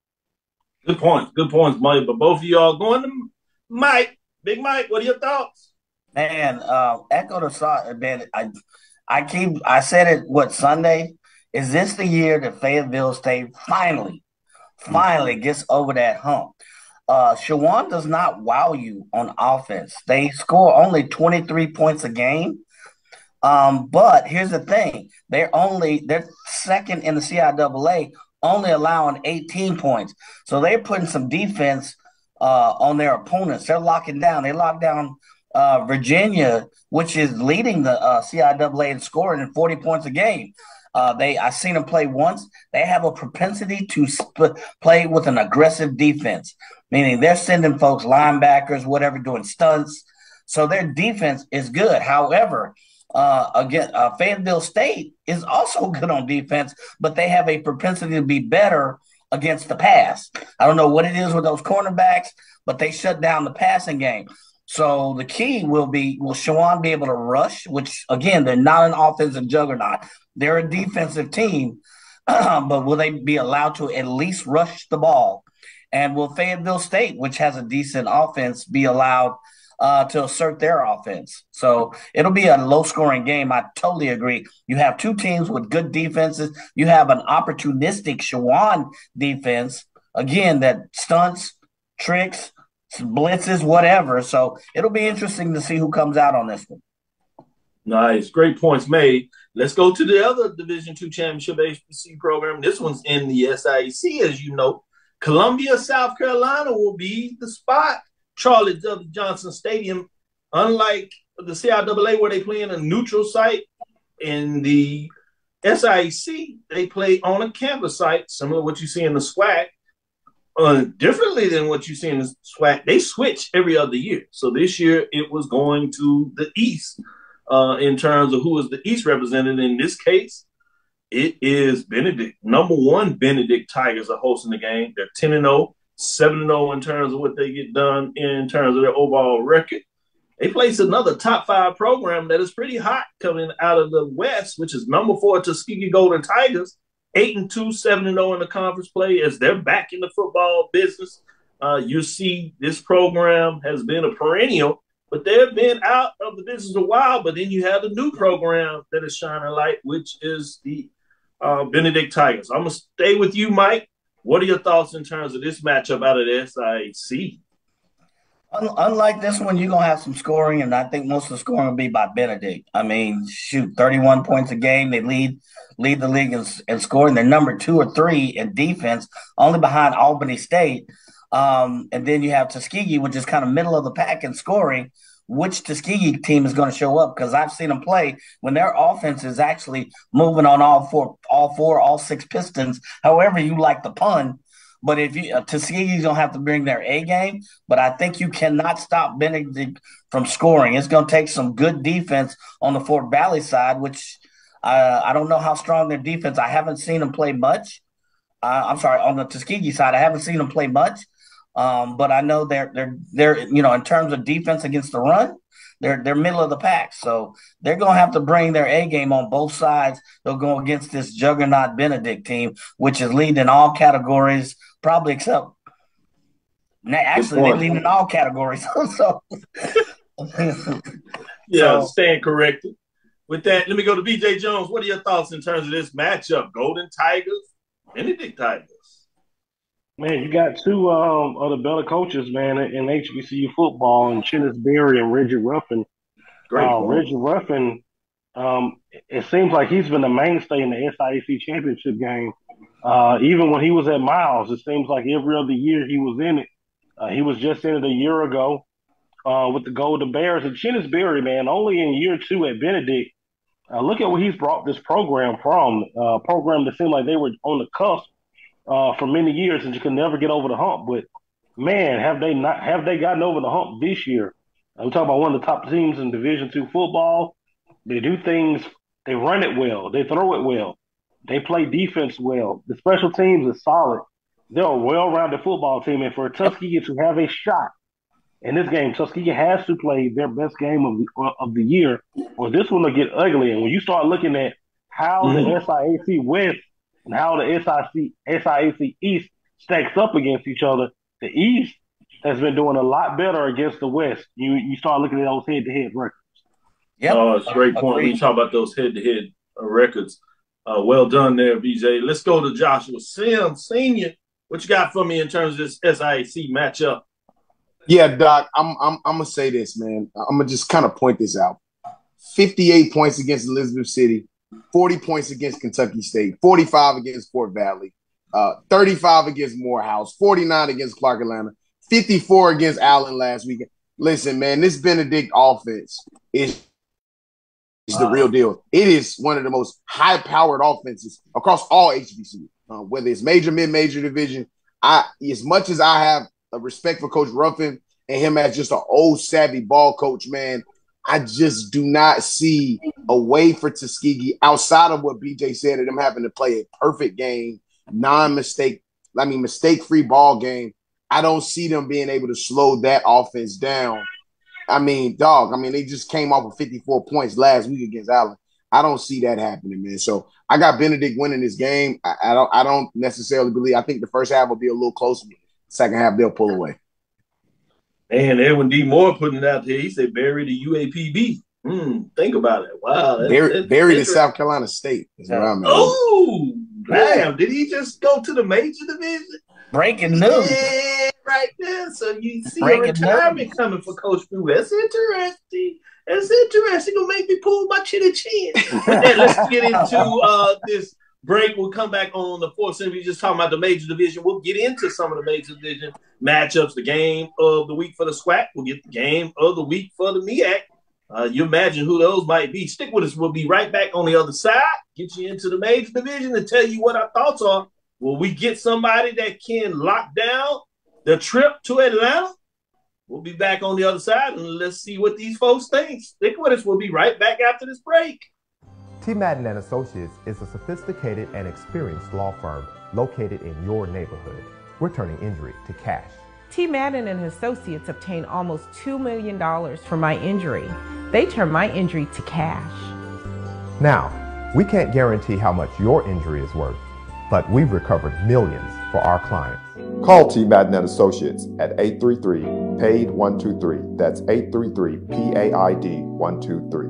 Good points, good points, Mike. But both of y'all going to Mike, Big Mike. What are your thoughts? Man, uh, echo the thought. Man, I, I keep. I said it. What Sunday? Is this the year that Fayetteville State finally, finally gets over that hump? Uh, Chowan does not wow you on offense. They score only twenty-three points a game, Um, but here's the thing: they're only they're second in the C I A A, only allowing eighteen points. So they're putting some defense uh, on their opponents. They're locking down. They locked down uh, Virginia, which is leading the uh, C I A A in scoring in forty points a game. Uh, they I seen them play once. They have a propensity to sp- play with an aggressive defense, meaning they're sending folks linebackers, whatever, doing stunts. So their defense is good. However, uh, again, uh, Fayetteville State is also good on defense, but they have a propensity to be better against the pass. I don't know what it is with those cornerbacks, but they shut down the passing game. So the key will be, will Shawan be able to rush, which, again, they're not an offensive juggernaut. They're a defensive team, but will they be allowed to at least rush the ball? And will Fayetteville State, which has a decent offense, be allowed uh, to assert their offense? So it'll be a low-scoring game. I totally agree. You have two teams with good defenses. You have an opportunistic Shawan defense, again, that stunts, tricks, blitzes, whatever. So it'll be interesting to see who comes out on this one. Nice. Great points made. Let's go to the other Division two Championship H B C U program. This one's in the S I A C, as you know. Columbia, South Carolina will be the spot. Charlie W. Johnson Stadium, unlike the C I A A where they play in a neutral site, in the S I A C, they play on a campus site, similar to what you see in the SWAC. Uh, differently than what you see in the SWAC, they switch every other year. So this year it was going to the East uh, in terms of who is the East represented. In this case, it is Benedict. Number one, Benedict Tigers are hosting the game. They're ten and oh, seven and oh in terms of what they get done in terms of their overall record. They place another top five program that is pretty hot coming out of the West, which is number four, Tuskegee Golden Tigers. Eight and two, seven and zero in the conference play as they're back in the football business. Uh, you see, this program has been a perennial, but they've been out of the business a while. But then you have the new program that is shining light, which is the uh, Benedict Tigers. I'm gonna stay with you, Mike. What are your thoughts in terms of this matchup out of the S I A C? Unlike this one, you're going to have some scoring, and I think most of the scoring will be by Benedict. I mean, shoot, thirty-one points a game. They lead lead the league in, in scoring. They're number two or three in defense, only behind Albany State. Um, and then you have Tuskegee, which is kind of middle of the pack in scoring. Which Tuskegee team is going to show up? Because I've seen them play when their offense is actually moving on all four, all four, all six pistons, however you like the pun. But if you uh, Tuskegee's gonna have to bring their A game, but I think you cannot stop Benedict from scoring. It's gonna take some good defense on the Fort Valley side, which uh, I don't know how strong their defense. I haven't seen them play much. Uh, I'm sorry, on the Tuskegee side, I haven't seen them play much. Um, but I know they're they're they're you know in terms of defense against the run, they're they're middle of the pack. So they're gonna have to bring their A game on both sides. They'll go against this juggernaut Benedict team, which is leading in all categories. Probably except actually they lead in all categories. so yeah, so, staying corrected. With that, let me go to B J Jones. What are your thoughts in terms of this matchup? Golden Tigers, Benedict Tigers. Man, you got two um, of the better coaches, man, in H B C U football, and Chennis Berry and Reggie Ruffin. Great. Uh, Reggie Ruffin, um, it seems like he's been a mainstay in the S I A C championship game. Uh, even when he was at Miles, it seems like every other year he was in it. Uh, he was just in it a year ago uh, with the Golden Bears. And Chennis Berry, man, only in year two at Benedict, uh, look at where he's brought this program from. A uh, program that seemed like they were on the cusp uh, for many years and you could never get over the hump. But, man, have they not have they gotten over the hump this year? I'm talking about one of the top teams in Division two football. They do things. They run it well. They throw it well. They play defense well. The special teams is solid. They're a well-rounded football team. And for Tuskegee to have a shot in this game, Tuskegee has to play their best game of the, of the year, or this one will get ugly. And when you start looking at how mm-hmm. the S I A C West and how the S I C, S I A C East stacks up against each other, the East has been doing a lot better against the West. You you start looking at those head-to-head records. Yeah, oh, it's a great point. When you talk about those head-to-head records. Uh, well done there, B J. Let's go to Joshua Sims, Senior. What you got for me in terms of this S I A C matchup? Yeah, Doc, I'm I'm I'm gonna say this, man. I'm gonna just kind of point this out. fifty-eight points against Elizabeth City, forty points against Kentucky State, forty-five against Fort Valley, uh, thirty-five against Morehouse, forty-nine against Clark Atlanta, fifty-four against Allen last weekend. Listen, man, this Benedict offense is, is the real deal. It is one of the most high-powered offenses across all H B C U, uh, whether it's major, mid-major division. I, as much as I have a respect for Coach Ruffin and him as just an old savvy ball coach, man, I just do not see a way for Tuskegee outside of what B J said of them having to play a perfect game, non-mistake, I mean, mistake-free ball game. I don't see them being able to slow that offense down. I mean, dog, I mean, they just came off of fifty-four points last week against Allen. I don't see that happening, man. So I got Benedict winning this game. I, I don't I don't necessarily believe. I think the first half will be a little closer. Second half, they'll pull away. And Edwin D. Moore putting it out there. He said, bury the U A P B. Mm, think about it. Wow. That's, Bury, that's, bury that's the South Carolina State is where I'm at. Oh, damn. Did he just go to the major division? Breaking news. Yeah, right there. So you see Breaking a retirement news. coming for Coach Boo. That's interesting. That's interesting. Gonna make me pull my chin chin. But then let's get into uh, this break. We'll come back on the fourth center. We just talking about the major division. We'll get into some of the major division matchups. The game of the week for the SWAC. We'll get the game of the week for the MEAC. Uh, you imagine who those might be. Stick with us. We'll be right back on the other side. Get you into the major division and tell you what our thoughts are. Will we get somebody that can lock down the trip to Atlanta? We'll be back on the other side, and let's see what these folks think. Stick with us. We'll be right back after this break. T. Madden and Associates is a sophisticated and experienced law firm located in your neighborhood. We're turning injury to cash. T. Madden and Associates obtained almost two million dollars for my injury. They turned my injury to cash. Now, we can't guarantee how much your injury is worth, but we've recovered millions for our clients. Call T. Madden and Associates at eight three three, P A I D, one two three. That's eight three three, P A I D, one two three.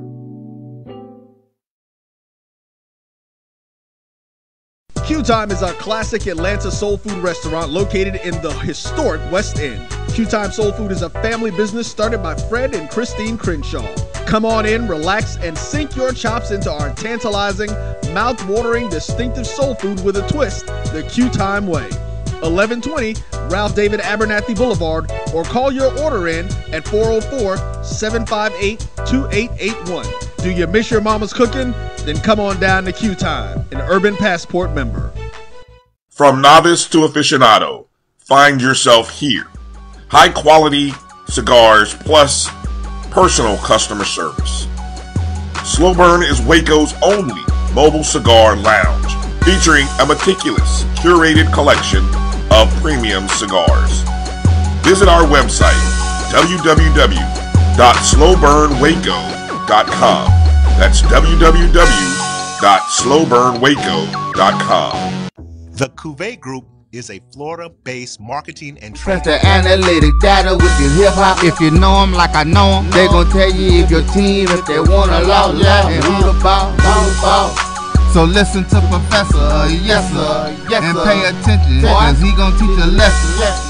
Q Time is a classic Atlanta soul food restaurant located in the historic West End. Q Time Soul Food is a family business started by Fred and Christine Crenshaw. Come on in, relax, and sink your chops into our tantalizing, mouth-watering, distinctive soul food with a twist, the Q Time way. eleven twenty Ralph David Abernathy Boulevard, or call your order in at four oh four, seven five eight, two eight eight one. Do you miss your mama's cooking? Then come on down to Q Time, an Urban Passport member. From novice to aficionado, find yourself here. High quality cigars plus personal customer service. Slow Burn is Waco's only mobile cigar lounge, featuring a meticulous, curated collection of premium cigars. Visit our website, w w w dot slow burn waco dot com. That's w w w dot slow burn waco dot com. The Cuvée Group is a Florida-based marketing and training. Trust the analytic data with your hip-hop. If you know them like I know them, they gon' tell you if your team, if they wanna loud, yeah, and who the ball, who the ball. So listen to Professor, uh, yes sir, yes, and pay attention, cause he gon' teach a lesson.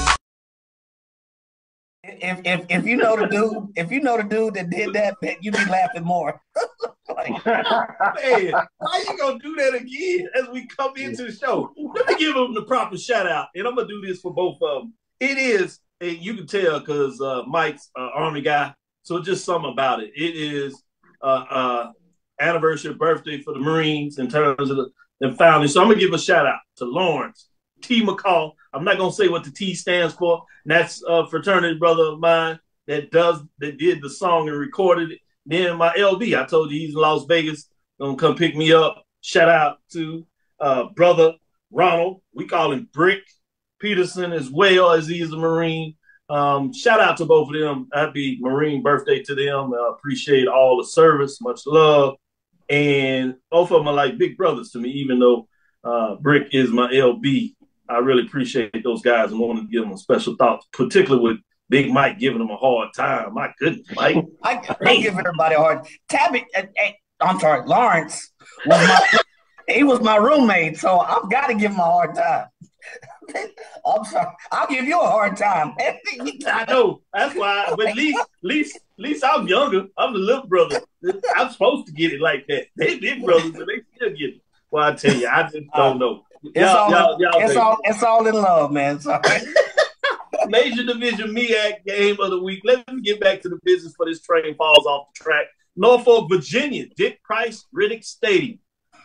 If, if if you know the dude, if you know the dude that did that, you'd be laughing more. Like, man, why you gonna do that again as we come into the show? Let me give them the proper shout out, and I'm gonna do this for both of them. It is, and you can tell because uh, Mike's uh, Army guy, so just something about it. It is uh, uh, anniversary birthday for the Marines in terms of the, the founding. So I'm gonna give a shout out to Lawrence T. McCall. I'm not gonna say what the T stands for. And that's a fraternity brother of mine that does that did the song and recorded it. Then my L B, I told you he's in Las Vegas, gonna come pick me up. Shout out to uh, brother Ronald. We call him Brick Peterson as well, as he is a Marine. Um, shout out to both of them. Happy Marine birthday to them. I appreciate all the service, much love. And both of them are like big brothers to me, even though uh, Brick is my L B. I really appreciate those guys and wanted to give them a special thought, particularly with Big Mike giving them a hard time. My goodness, Mike. I, I give everybody a hard Tabby, uh, uh, I'm sorry, Lawrence was my he was my roommate, so I've got to give him a hard time. I'm sorry. I'll give you a hard time. I know. That's why. But at least, at least, at least I'm younger. I'm the little brother. I'm supposed to get it like that. They big brothers, but they still get it. Well, I tell you, I just don't know. It's Y'all, all, y'all, y'all it's all, it's all in love, man. Sorry. Major Division M E A C game of the week. Let me get back to the business for this train falls off the track. Norfolk, Virginia, Dick Price Riddick Stadium.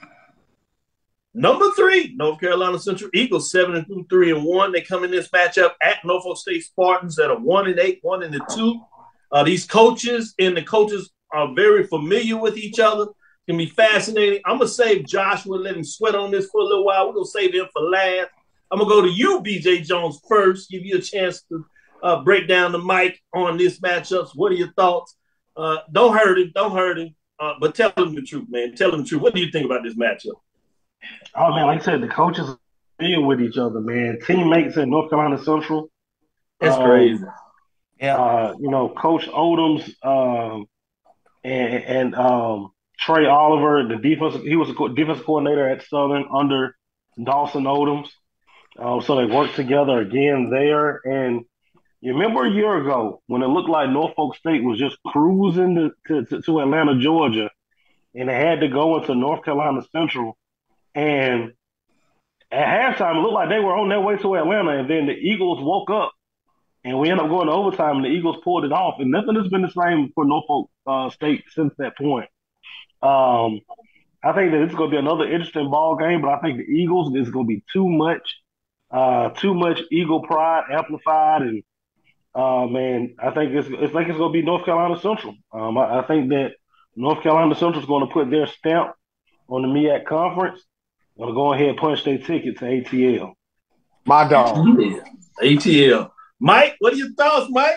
Number three, North Carolina Central Eagles, seven and two, three and one. They come in this matchup at Norfolk State Spartans that are one and eight, one and the two. Uh, these coaches and the coaches are very familiar with each other. Can be fascinating. I'm gonna save Joshua, let him sweat on this for a little while. We're gonna save him for last. I'm gonna go to you, B J Jones, first. Give you a chance to uh, break down the mic on this matchup. What are your thoughts? Uh, don't hurt him. Don't hurt him. Uh, but tell him the truth, man. Tell him the truth. What do you think about this matchup? Oh, man, like I said, the coaches are familiar with each other, man. Teammates at North Carolina Central. That's um, crazy. Yeah. Uh, you know, Coach Odom's um, and, and um, Trey Oliver, the defense, he was a co- defensive coordinator at Southern under Dawson Odoms. Um, so they worked together again there. And you remember a year ago when it looked like Norfolk State was just cruising to, to, to Atlanta, Georgia, and they had to go into North Carolina Central. And at halftime, it looked like they were on their way to Atlanta, and then the Eagles woke up, and we ended up going to overtime, and the Eagles pulled it off. And nothing has been the same for Norfolk uh, State since that point. Um, I think that it's going to be another interesting ball game, but I think the Eagles is going to be too much, uh, too much Eagle pride amplified, and uh, man, I think it's it's like it's going to be North Carolina Central. Um, I, I think that North Carolina Central is going to put their stamp on the M E A C conference. I'm going to go ahead and punch their ticket to A T L. My dog. Yeah. A T L. Mike, what are your thoughts, Mike?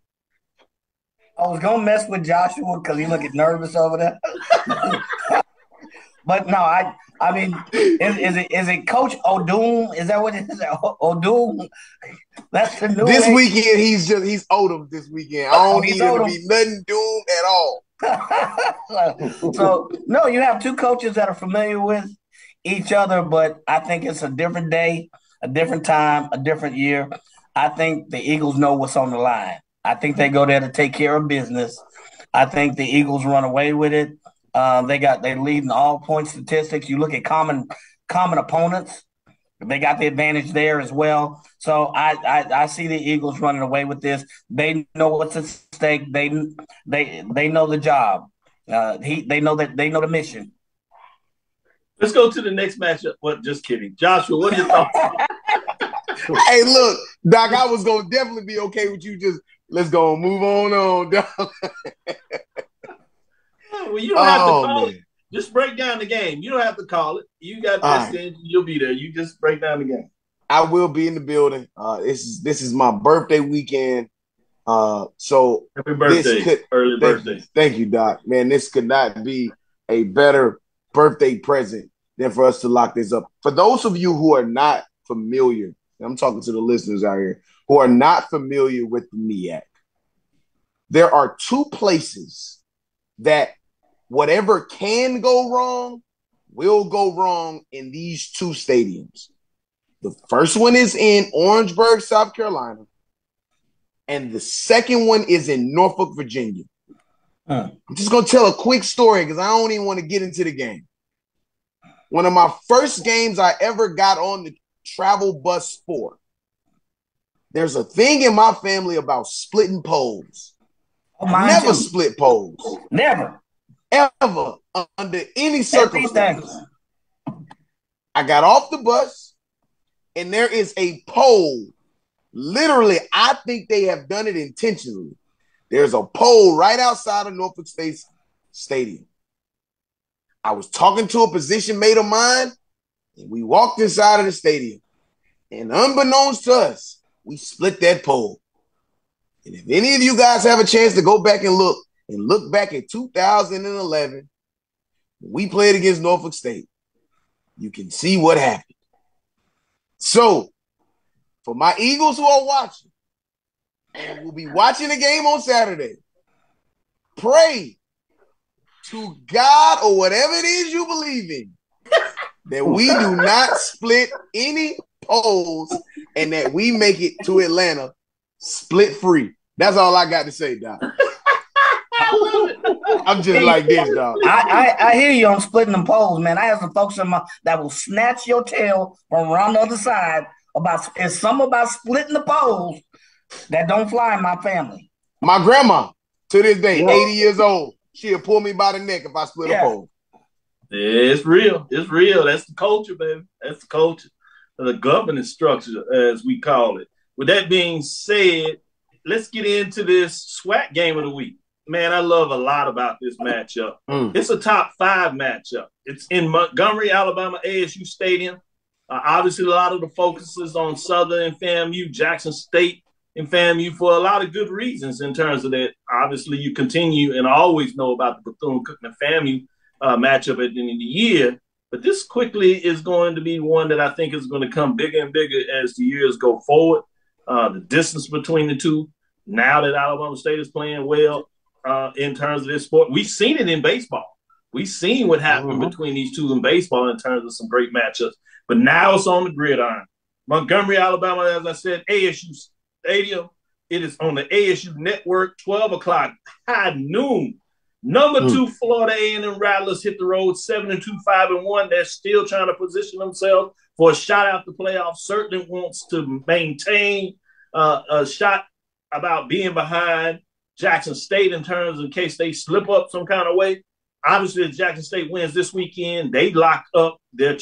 I was going to mess with Joshua because he looking nervous over there. But no, I I mean, is, is it is it Coach O'Doom? Is that what it is? O'Doom? That's the new This name. weekend, he's just he's Odom this weekend. I don't Oh, he's need him to Odom. be nothing Doom at all. So, no, you have two coaches that are familiar with each other, but I think it's a different day, a different time, a different year. I think the Eagles know what's on the line. I think they go there to take care of business. I think the Eagles run away with it. Um, they got they lead in all point statistics. You look at common common opponents, they got the advantage there as well. So I, I I see the Eagles running away with this. They know what's at stake. They they they know the job. Uh, he they know that they know the mission. Let's go to the next matchup. What? Just kidding, Joshua. What are your thoughts? Hey, look, Doc, I was gonna definitely be okay with you. Just let's go and move on on, Doc. Well, you don't have Oh, to call man. it. Just break down the game. You don't have to call it. You got All this, right. and you'll be there. You just break down the game. I will be in the building. Uh, this is this is my birthday weekend. Uh, so Happy birthday. this could, Early thank birthday. You, thank you, Doc. Man, this could not be a better birthday present than for us to lock this up. For those of you who are not familiar, I'm talking to the listeners out here who are not familiar with the M E A C. There are two places that whatever can go wrong will go wrong in these two stadiums. The first one is in Orangeburg, South Carolina, and the second one is in Norfolk, Virginia. Huh. I'm just going to tell a quick story because I don't even want to get into the game. One of my first games I ever got on the travel bus for, there's a thing in my family about splitting poles. Oh, I mine never too. split poles. Never. Ever. Under any circumstance. Everything. I got off the bus, and there is a pole. Literally, I think they have done it intentionally. There's a pole right outside of Norfolk State Stadium. I was talking to a position mate of mine, and we walked inside of the stadium. And unbeknownst to us, we split that pole. And if any of you guys have a chance to go back and look, and look back at two thousand eleven, when we played against Norfolk State, you can see what happened. So, for my Eagles who are watching, and will be watching the game on Saturday, pray to God or whatever it is you believe in that we do not split any poles and that we make it to Atlanta split free. That's all I got to say, Doc. I'm just like this, dog. I, I, I hear you on splitting them poles, man. I have some folks in my that will snatch your tail from around the other side about it's something about splitting the poles that don't fly in my family. My grandma, to this day, Yeah. eighty years old, she'll pull me by the neck if I split Yeah. a pole. Yeah, it's real. It's real. That's the culture, baby. That's the culture. The governance structure, as we call it. With that being said, let's get into this SWAC game of the week. Man, I love a lot about this matchup. Mm. It's a top five matchup. It's in Montgomery, Alabama, A S U Stadium. Uh, obviously, a lot of the focus is on Southern and FAMU, Jackson State and FAMU for a lot of good reasons in terms of that. Obviously, you continue and always know about the Bethune-Cookman and FAMU uh, matchup at the end of the year. But this quickly is going to be one that I think is going to come bigger and bigger as the years go forward. Uh, the distance between the two, now that Alabama State is playing well uh, in terms of this sport. We've seen it in baseball. We've seen what happened Mm-hmm. between these two in baseball in terms of some great matchups. But now it's on the gridiron. Montgomery, Alabama, as I said, A S U Stadium. It is on the A S U Network, twelve o'clock, high noon. Number Mm. two, Florida A and M Rattlers hit the road seven and two, five and one. They're still trying to position themselves for a shot out the playoffs. Certainly wants to maintain uh, a shot about being behind Jackson State in terms of in case they slip up some kind of way. Obviously, if Jackson State wins this weekend, they lock up their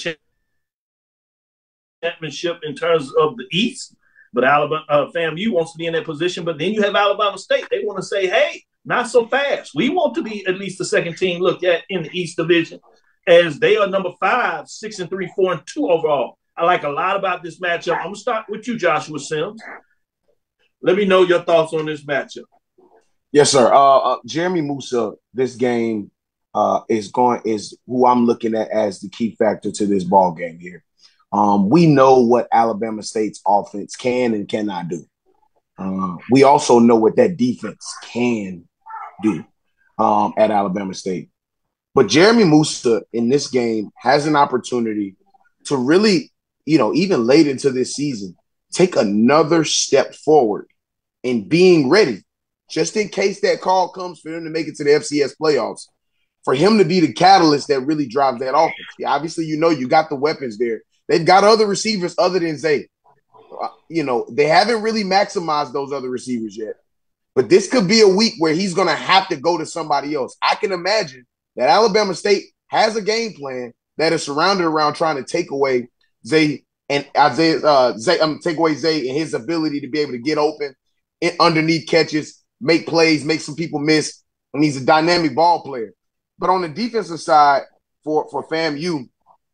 championship in terms of the East. But Alabama, uh, FAMU wants to be in that position. But then you have Alabama State. They want to say, hey, not so fast. We want to be at least the second team looked at in the East Division, as they are number five, six and three, four and two overall. I like a lot about this matchup. I'm going to start with you, Joshua Sims. Let me know your thoughts on this matchup. Yes, sir. Uh, uh, Jeremy Musa, this game uh, is going is who I'm looking at as the key factor to this ball game here. Um, we know what Alabama State's offense can and cannot do. Uh, we also know what that defense can do um, at Alabama State. But Jeremy Musa in this game has an opportunity to really, you know, even late into this season, take another step forward in being ready, just in case that call comes for him to make it to the F C S playoffs, for him to be the catalyst that really drives that offense. Yeah, obviously, you know, you got the weapons there. They've got other receivers other than Zay. Uh, you know, they haven't really maximized those other receivers yet. But this could be a week where he's going to have to go to somebody else. I can imagine that Alabama State has a game plan that is surrounded around trying to take away Zay and Isaiah, uh, Zay, um, take away Zay and his ability to be able to get open in, underneath catches, make plays, make some people miss. And he's a dynamic ball player. But on the defensive side for, for FAMU,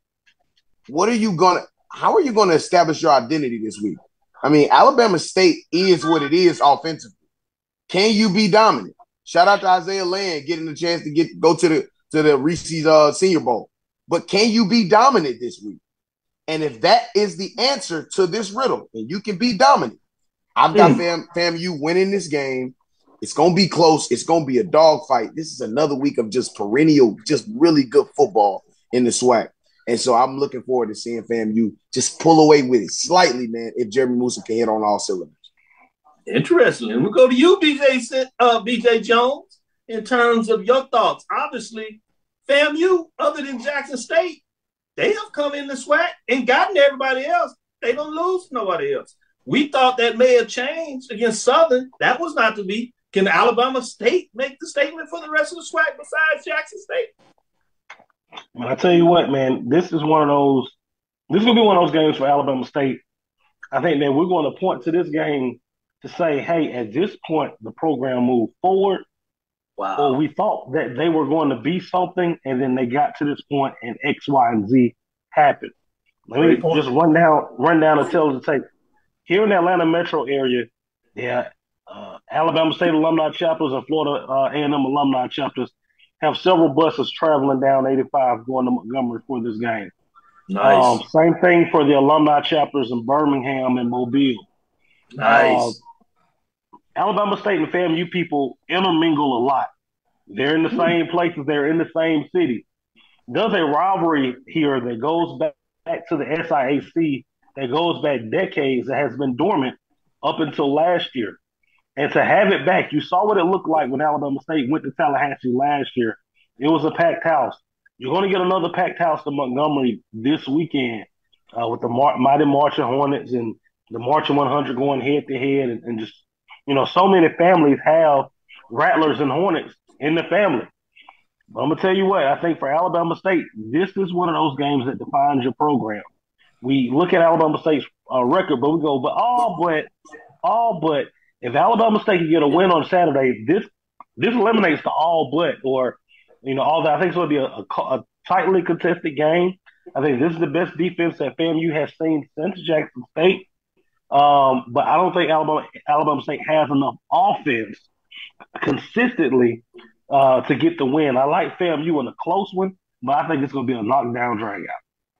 what are you going to – how are you going to establish your identity this week? I mean, Alabama State is what it is offensively. Can you be dominant? Shout out to Isaiah Land getting the chance to get go to the to the Reese's uh, Senior Bowl. But can you be dominant this week? And if that is the answer to this riddle, and you can be dominant, I've got mm. Fam, FAMU winning this game. It's going to be close. It's going to be a dogfight. This is another week of just perennial, just really good football in the SWAC. And so I'm looking forward to seeing FAMU just pull away with it slightly, man, if Jeremy Musa can hit on all cylinders. Interesting. And we'll go to you, B J uh, B J Jones, in terms of your thoughts. Obviously, FAMU, other than Jackson State, they have come in the SWAC and gotten everybody else. They don't lose to nobody else. We thought that may have changed against Southern. That was not to be. Can Alabama State make the statement for the rest of the SWAC besides Jackson State? Man, I tell you what, man, this is one of those – this is going to be one of those games for Alabama State. I think that we're going to point to this game to say, hey, at this point, the program moved forward. Wow. Or we thought that they were going to be something, and then they got to this point, and X, Y, and Z happened. Let me just run down, run down and tell us to take. Here in the Atlanta metro area, yeah, uh, Alabama State alumni chapters and Florida uh, A and M alumni chapters have several buses traveling down eighty-five going to Montgomery for this game. Nice. Um, same thing for the alumni chapters in Birmingham and Mobile. Nice. Uh, Alabama State and FAMU people intermingle a lot. They're in the same places. They're in the same city. There's a rivalry here that goes back, back to the S I A C that goes back decades that has been dormant up until last year. And to have it back, you saw what it looked like when Alabama State went to Tallahassee last year. It was a packed house. You're going to get another packed house in Montgomery this weekend uh, with the Mar- Mighty Marching Hornets and the Marching one hundred going head-to-head. And, and just, you know, so many families have Rattlers and Hornets in the family. But I'm going to tell you what, I think for Alabama State, this is one of those games that defines your program. We look at Alabama State's uh, record, but we go, but all but, all but, if Alabama State can get a win on Saturday, this this eliminates the all but, or, you know, all that. I think it's going to be a, a, a tightly contested game. I think this is the best defense that FAMU has seen since Jackson State. Um, but I don't think Alabama Alabama State has enough offense consistently uh, to get the win. I like FAMU in a close one, but I think it's going to be a knockdown drag out.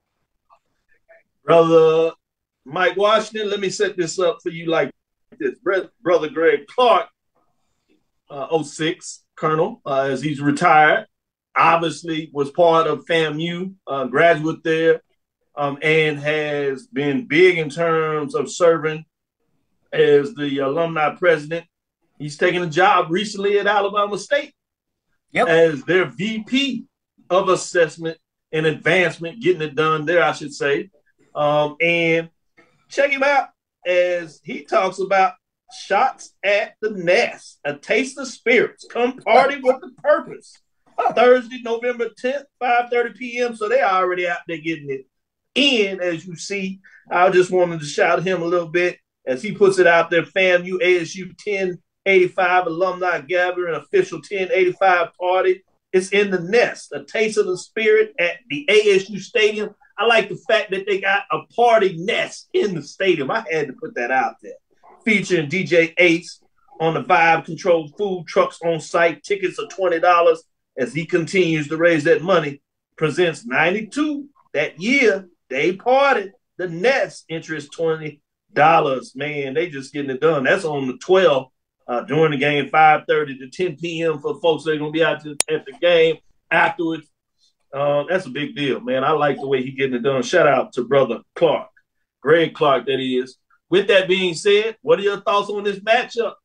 Brother Mike Washington, let me set this up for you like this. Brother Greg Clark, uh, oh six Colonel, uh, as he's retired, obviously was part of FAMU, uh, graduate there, um, and has been big in terms of serving as the alumni president. He's taken a job recently at Alabama State yep. as their V P of assessment and advancement, getting it done there, I should say. Um, and check him out as he talks about shots at the nest, a taste of spirits. Come party with the purpose. Thursday, November tenth, five thirty p.m. So they're already out there getting it in, as you see. I just wanted to shout him a little bit as he puts it out there. FAMU A S U ten eighty-five alumni gathering, official ten eighty-five party. It's in the nest, a taste of the spirit at the A S U Stadium. I like the fact that they got a party nest in the stadium. I had to put that out there. Featuring D J Ace on the Vibe Control food trucks on site. Tickets are twenty dollars as he continues to raise that money. Presents ninety-two that year. They parted. The Nest interest twenty dollars. Man, they just getting it done. That's on the twelfth uh, during the game, five thirty to ten p.m. for folks that are going to be out to, at the game afterwards. Uh, that's a big deal, man. I like the way he getting it done. Shout out to Brother Clark. Greg Clark, that is. With that being said, what are your thoughts on this matchup?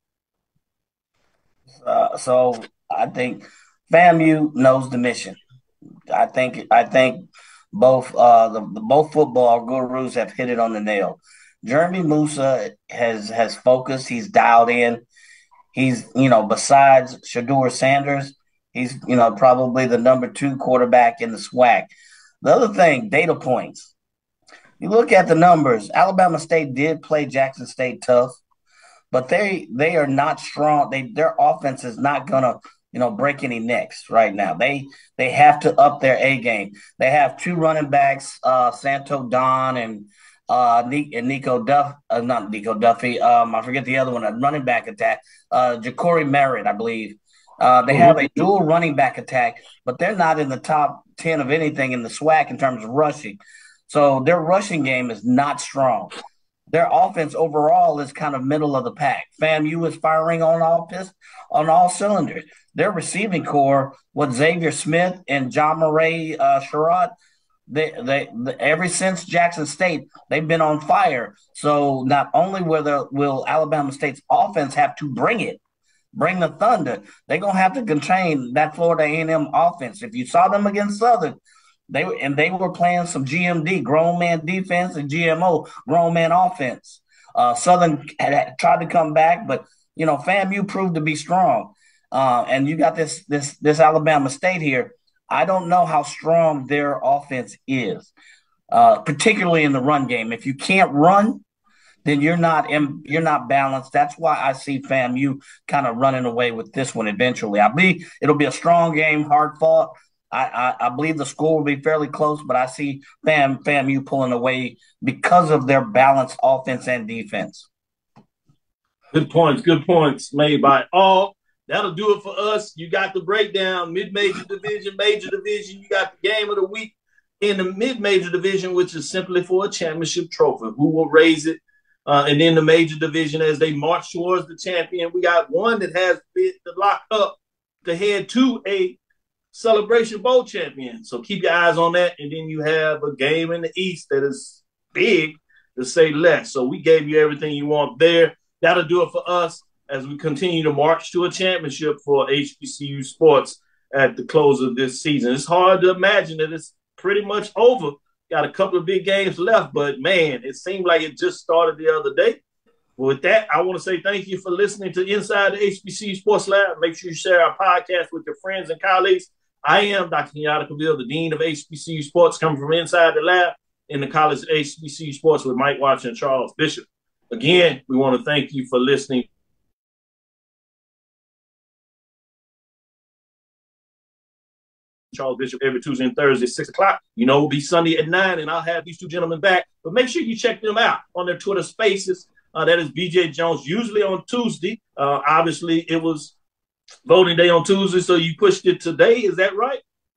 Uh, so I think FAMU knows the mission. I think I think both uh, the, the both football gurus have hit it on the nail. Jeremy Musa has has focused. He's dialed in. He's, you know, besides Shedeur Sanders, he's, you know, probably the number two quarterback in the SWAC. The other thing, data points. You look at the numbers. Alabama State did play Jackson State tough, but they they are not strong. They their offense is not gonna, you know, break any necks right now. They they have to up their A game. They have two running backs, uh, Santo Don and uh, and Nico Duff, uh, not Nico Duffy. Um, I forget the other one. A running back attack, uh, Ja'Cory Merritt, I believe. Uh, they have a dual running back attack, but they're not in the top ten of anything in the SWAC in terms of rushing. So their rushing game is not strong. Their offense overall is kind of middle of the pack. FAMU is firing on all pist- on all cylinders. Their receiving core, with Xavier Smith and John Murray uh, Sherrod, they, they, they, ever since Jackson State, they've been on fire. So not only will, the, will Alabama State's offense have to bring it, bring the thunder, they're going to have to contain that Florida A and M offense. If you saw them against Southern, They and they were playing some G M D, grown man defense, and G M O, grown man offense. Uh, Southern had, had tried to come back, but you know, FAMU proved to be strong. Uh, and you got this this this Alabama State here. I don't know how strong their offense is, uh, particularly in the run game. If you can't run, then you're not in, you're not balanced. That's why I see FAMU kind of running away with this one eventually. I believe it'll be a strong game, hard fought. I, I, I believe the score will be fairly close, but I see Fam, FAMU pulling away because of their balanced offense and defense. Good points. Good points made by all. That'll do it for us. You got the breakdown, mid-major division, major division. You got the game of the week in the mid-major division, which is simply for a championship trophy. Who will raise it? Uh, and then the major division as they march towards the champion. We got one that has been locked up to head to a Celebration Bowl champion. So keep your eyes on that. And then you have a game in the East that is big to say less. So we gave you everything you want there. That'll do it for us as we continue to march to a championship for H B C U sports at the close of this season. It's hard to imagine that it's pretty much over. Got a couple of big games left, but, man, it seemed like it just started the other day. With that, I want to say thank you for listening to Inside the H B C U Sports Lab. Make sure you share our podcast with your friends and colleagues. I am Doctor Kenyatta Cavil, the Dean of H B C U Sports, coming from inside the lab in the College of H B C U Sports with Mike Watch and Charles Bishop. Again, we want to thank you for listening. Charles Bishop every Tuesday and Thursday at six o'clock. You know, it'll be Sunday at nine, and I'll have these two gentlemen back. But make sure you check them out on their Twitter Spaces. Uh, that is B J Jones, usually on Tuesday. Uh, obviously, it was voting day on Tuesday, so you pushed it today. Is that right?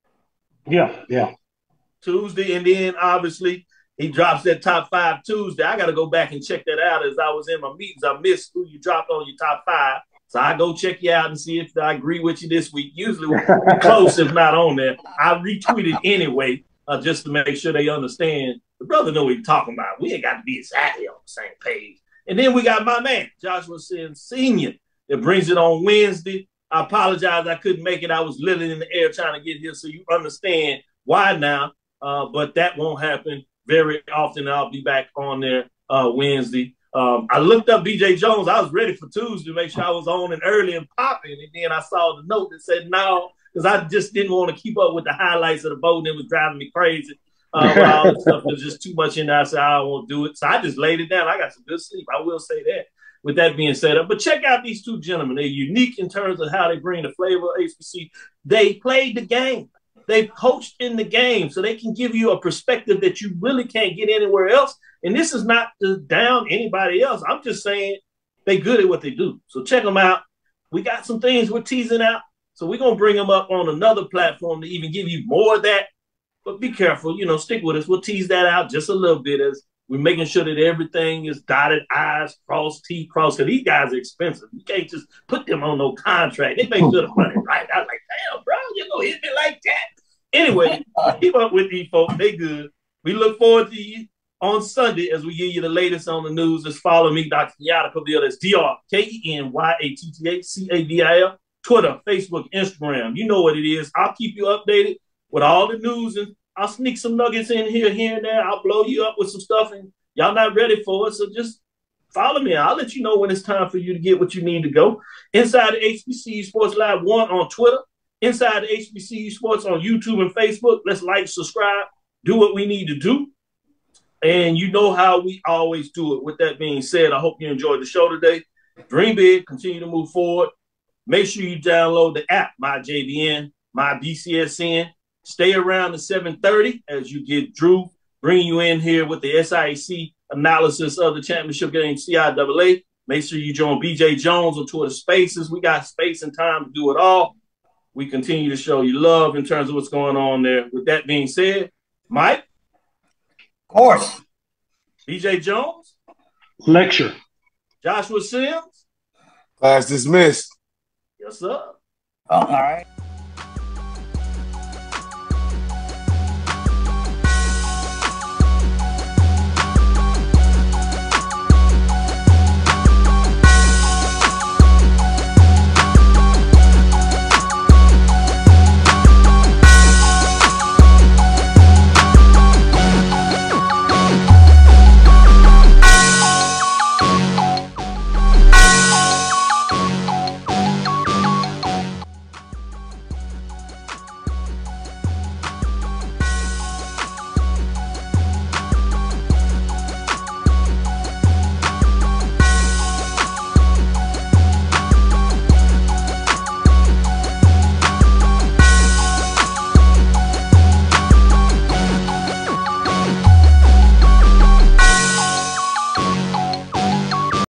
Yeah, yeah. Tuesday, and then obviously he drops that top five Tuesday. I got to go back and check that out as I was in my meetings. I missed who you dropped on your top five. So I go check you out and see if I agree with you this week. Usually we're close, if not on there. I retweeted anyway, uh, just to make sure they understand. The brother know what he's talking about. We ain't got to be exactly on the same page. And then we got my man, Joshua Sims Senior, that brings it on Wednesday. I apologize I couldn't make it. I was literally in the air trying to get here so you understand why now. Uh, but that won't happen very often. I'll be back on there uh, Wednesday. Um, I looked up B J Jones. I was ready for Tuesday to make sure I was on and early and popping. And then I saw the note that said no, because I just didn't want to keep up with the highlights of the vote. And it was driving me crazy. Uh, with all the stuff was just too much in there. I said, I won't do it. So I just laid it down. I got some good sleep. I will say that. With that being said, but check out these two gentlemen. They're unique in terms of how they bring the flavor of H B C. They played the game. They coached in the game, so they can give you a perspective that you really can't get anywhere else. And this is not to down anybody else. I'm just saying they good at what they do. So check them out. We got some things we're teasing out, so we're going to bring them up on another platform to even give you more of that. But be careful, you know, stick with us. We'll tease that out just a little bit as we're making sure that everything is dotted I's, cross T, cross, because these guys are expensive. You can't just put them on no contract. They make sure the money right. I was like, damn, bro, you gonna hit me like that? Anyway, keep up with these folks. They good. We look forward to you on Sunday as we give you the latest on the news. Just follow me, Doctor Kenyatta Cavil. That's D R K E N Y A T T A C A V I L. Twitter, Facebook, Instagram. You know what it is. I'll keep you updated with all the news, and I'll sneak some nuggets in here, here and there. I'll blow you up with some stuff, and y'all not ready for it, so just follow me. I'll let you know when it's time for you to get what you need to go. Inside the H B C U Sports Lab one on Twitter. Inside the H B C U Sports on YouTube and Facebook. Let's like, subscribe, do what we need to do. And you know how we always do it. With that being said, I hope you enjoyed the show today. Dream big, continue to move forward. Make sure you download the app, My J V N, My B C S N. Stay around at seven thirty as you get Drew bringing you in here with the S I A C analysis of the championship game, C I A A. Make sure you join B J Jones on Twitter Spaces. We got space and time to do it all. We continue to show you love in terms of what's going on there. With that being said, Mike? Of course. B J Jones? Lecture. Joshua Sims? Class dismissed. Yes, sir. Oh, all right.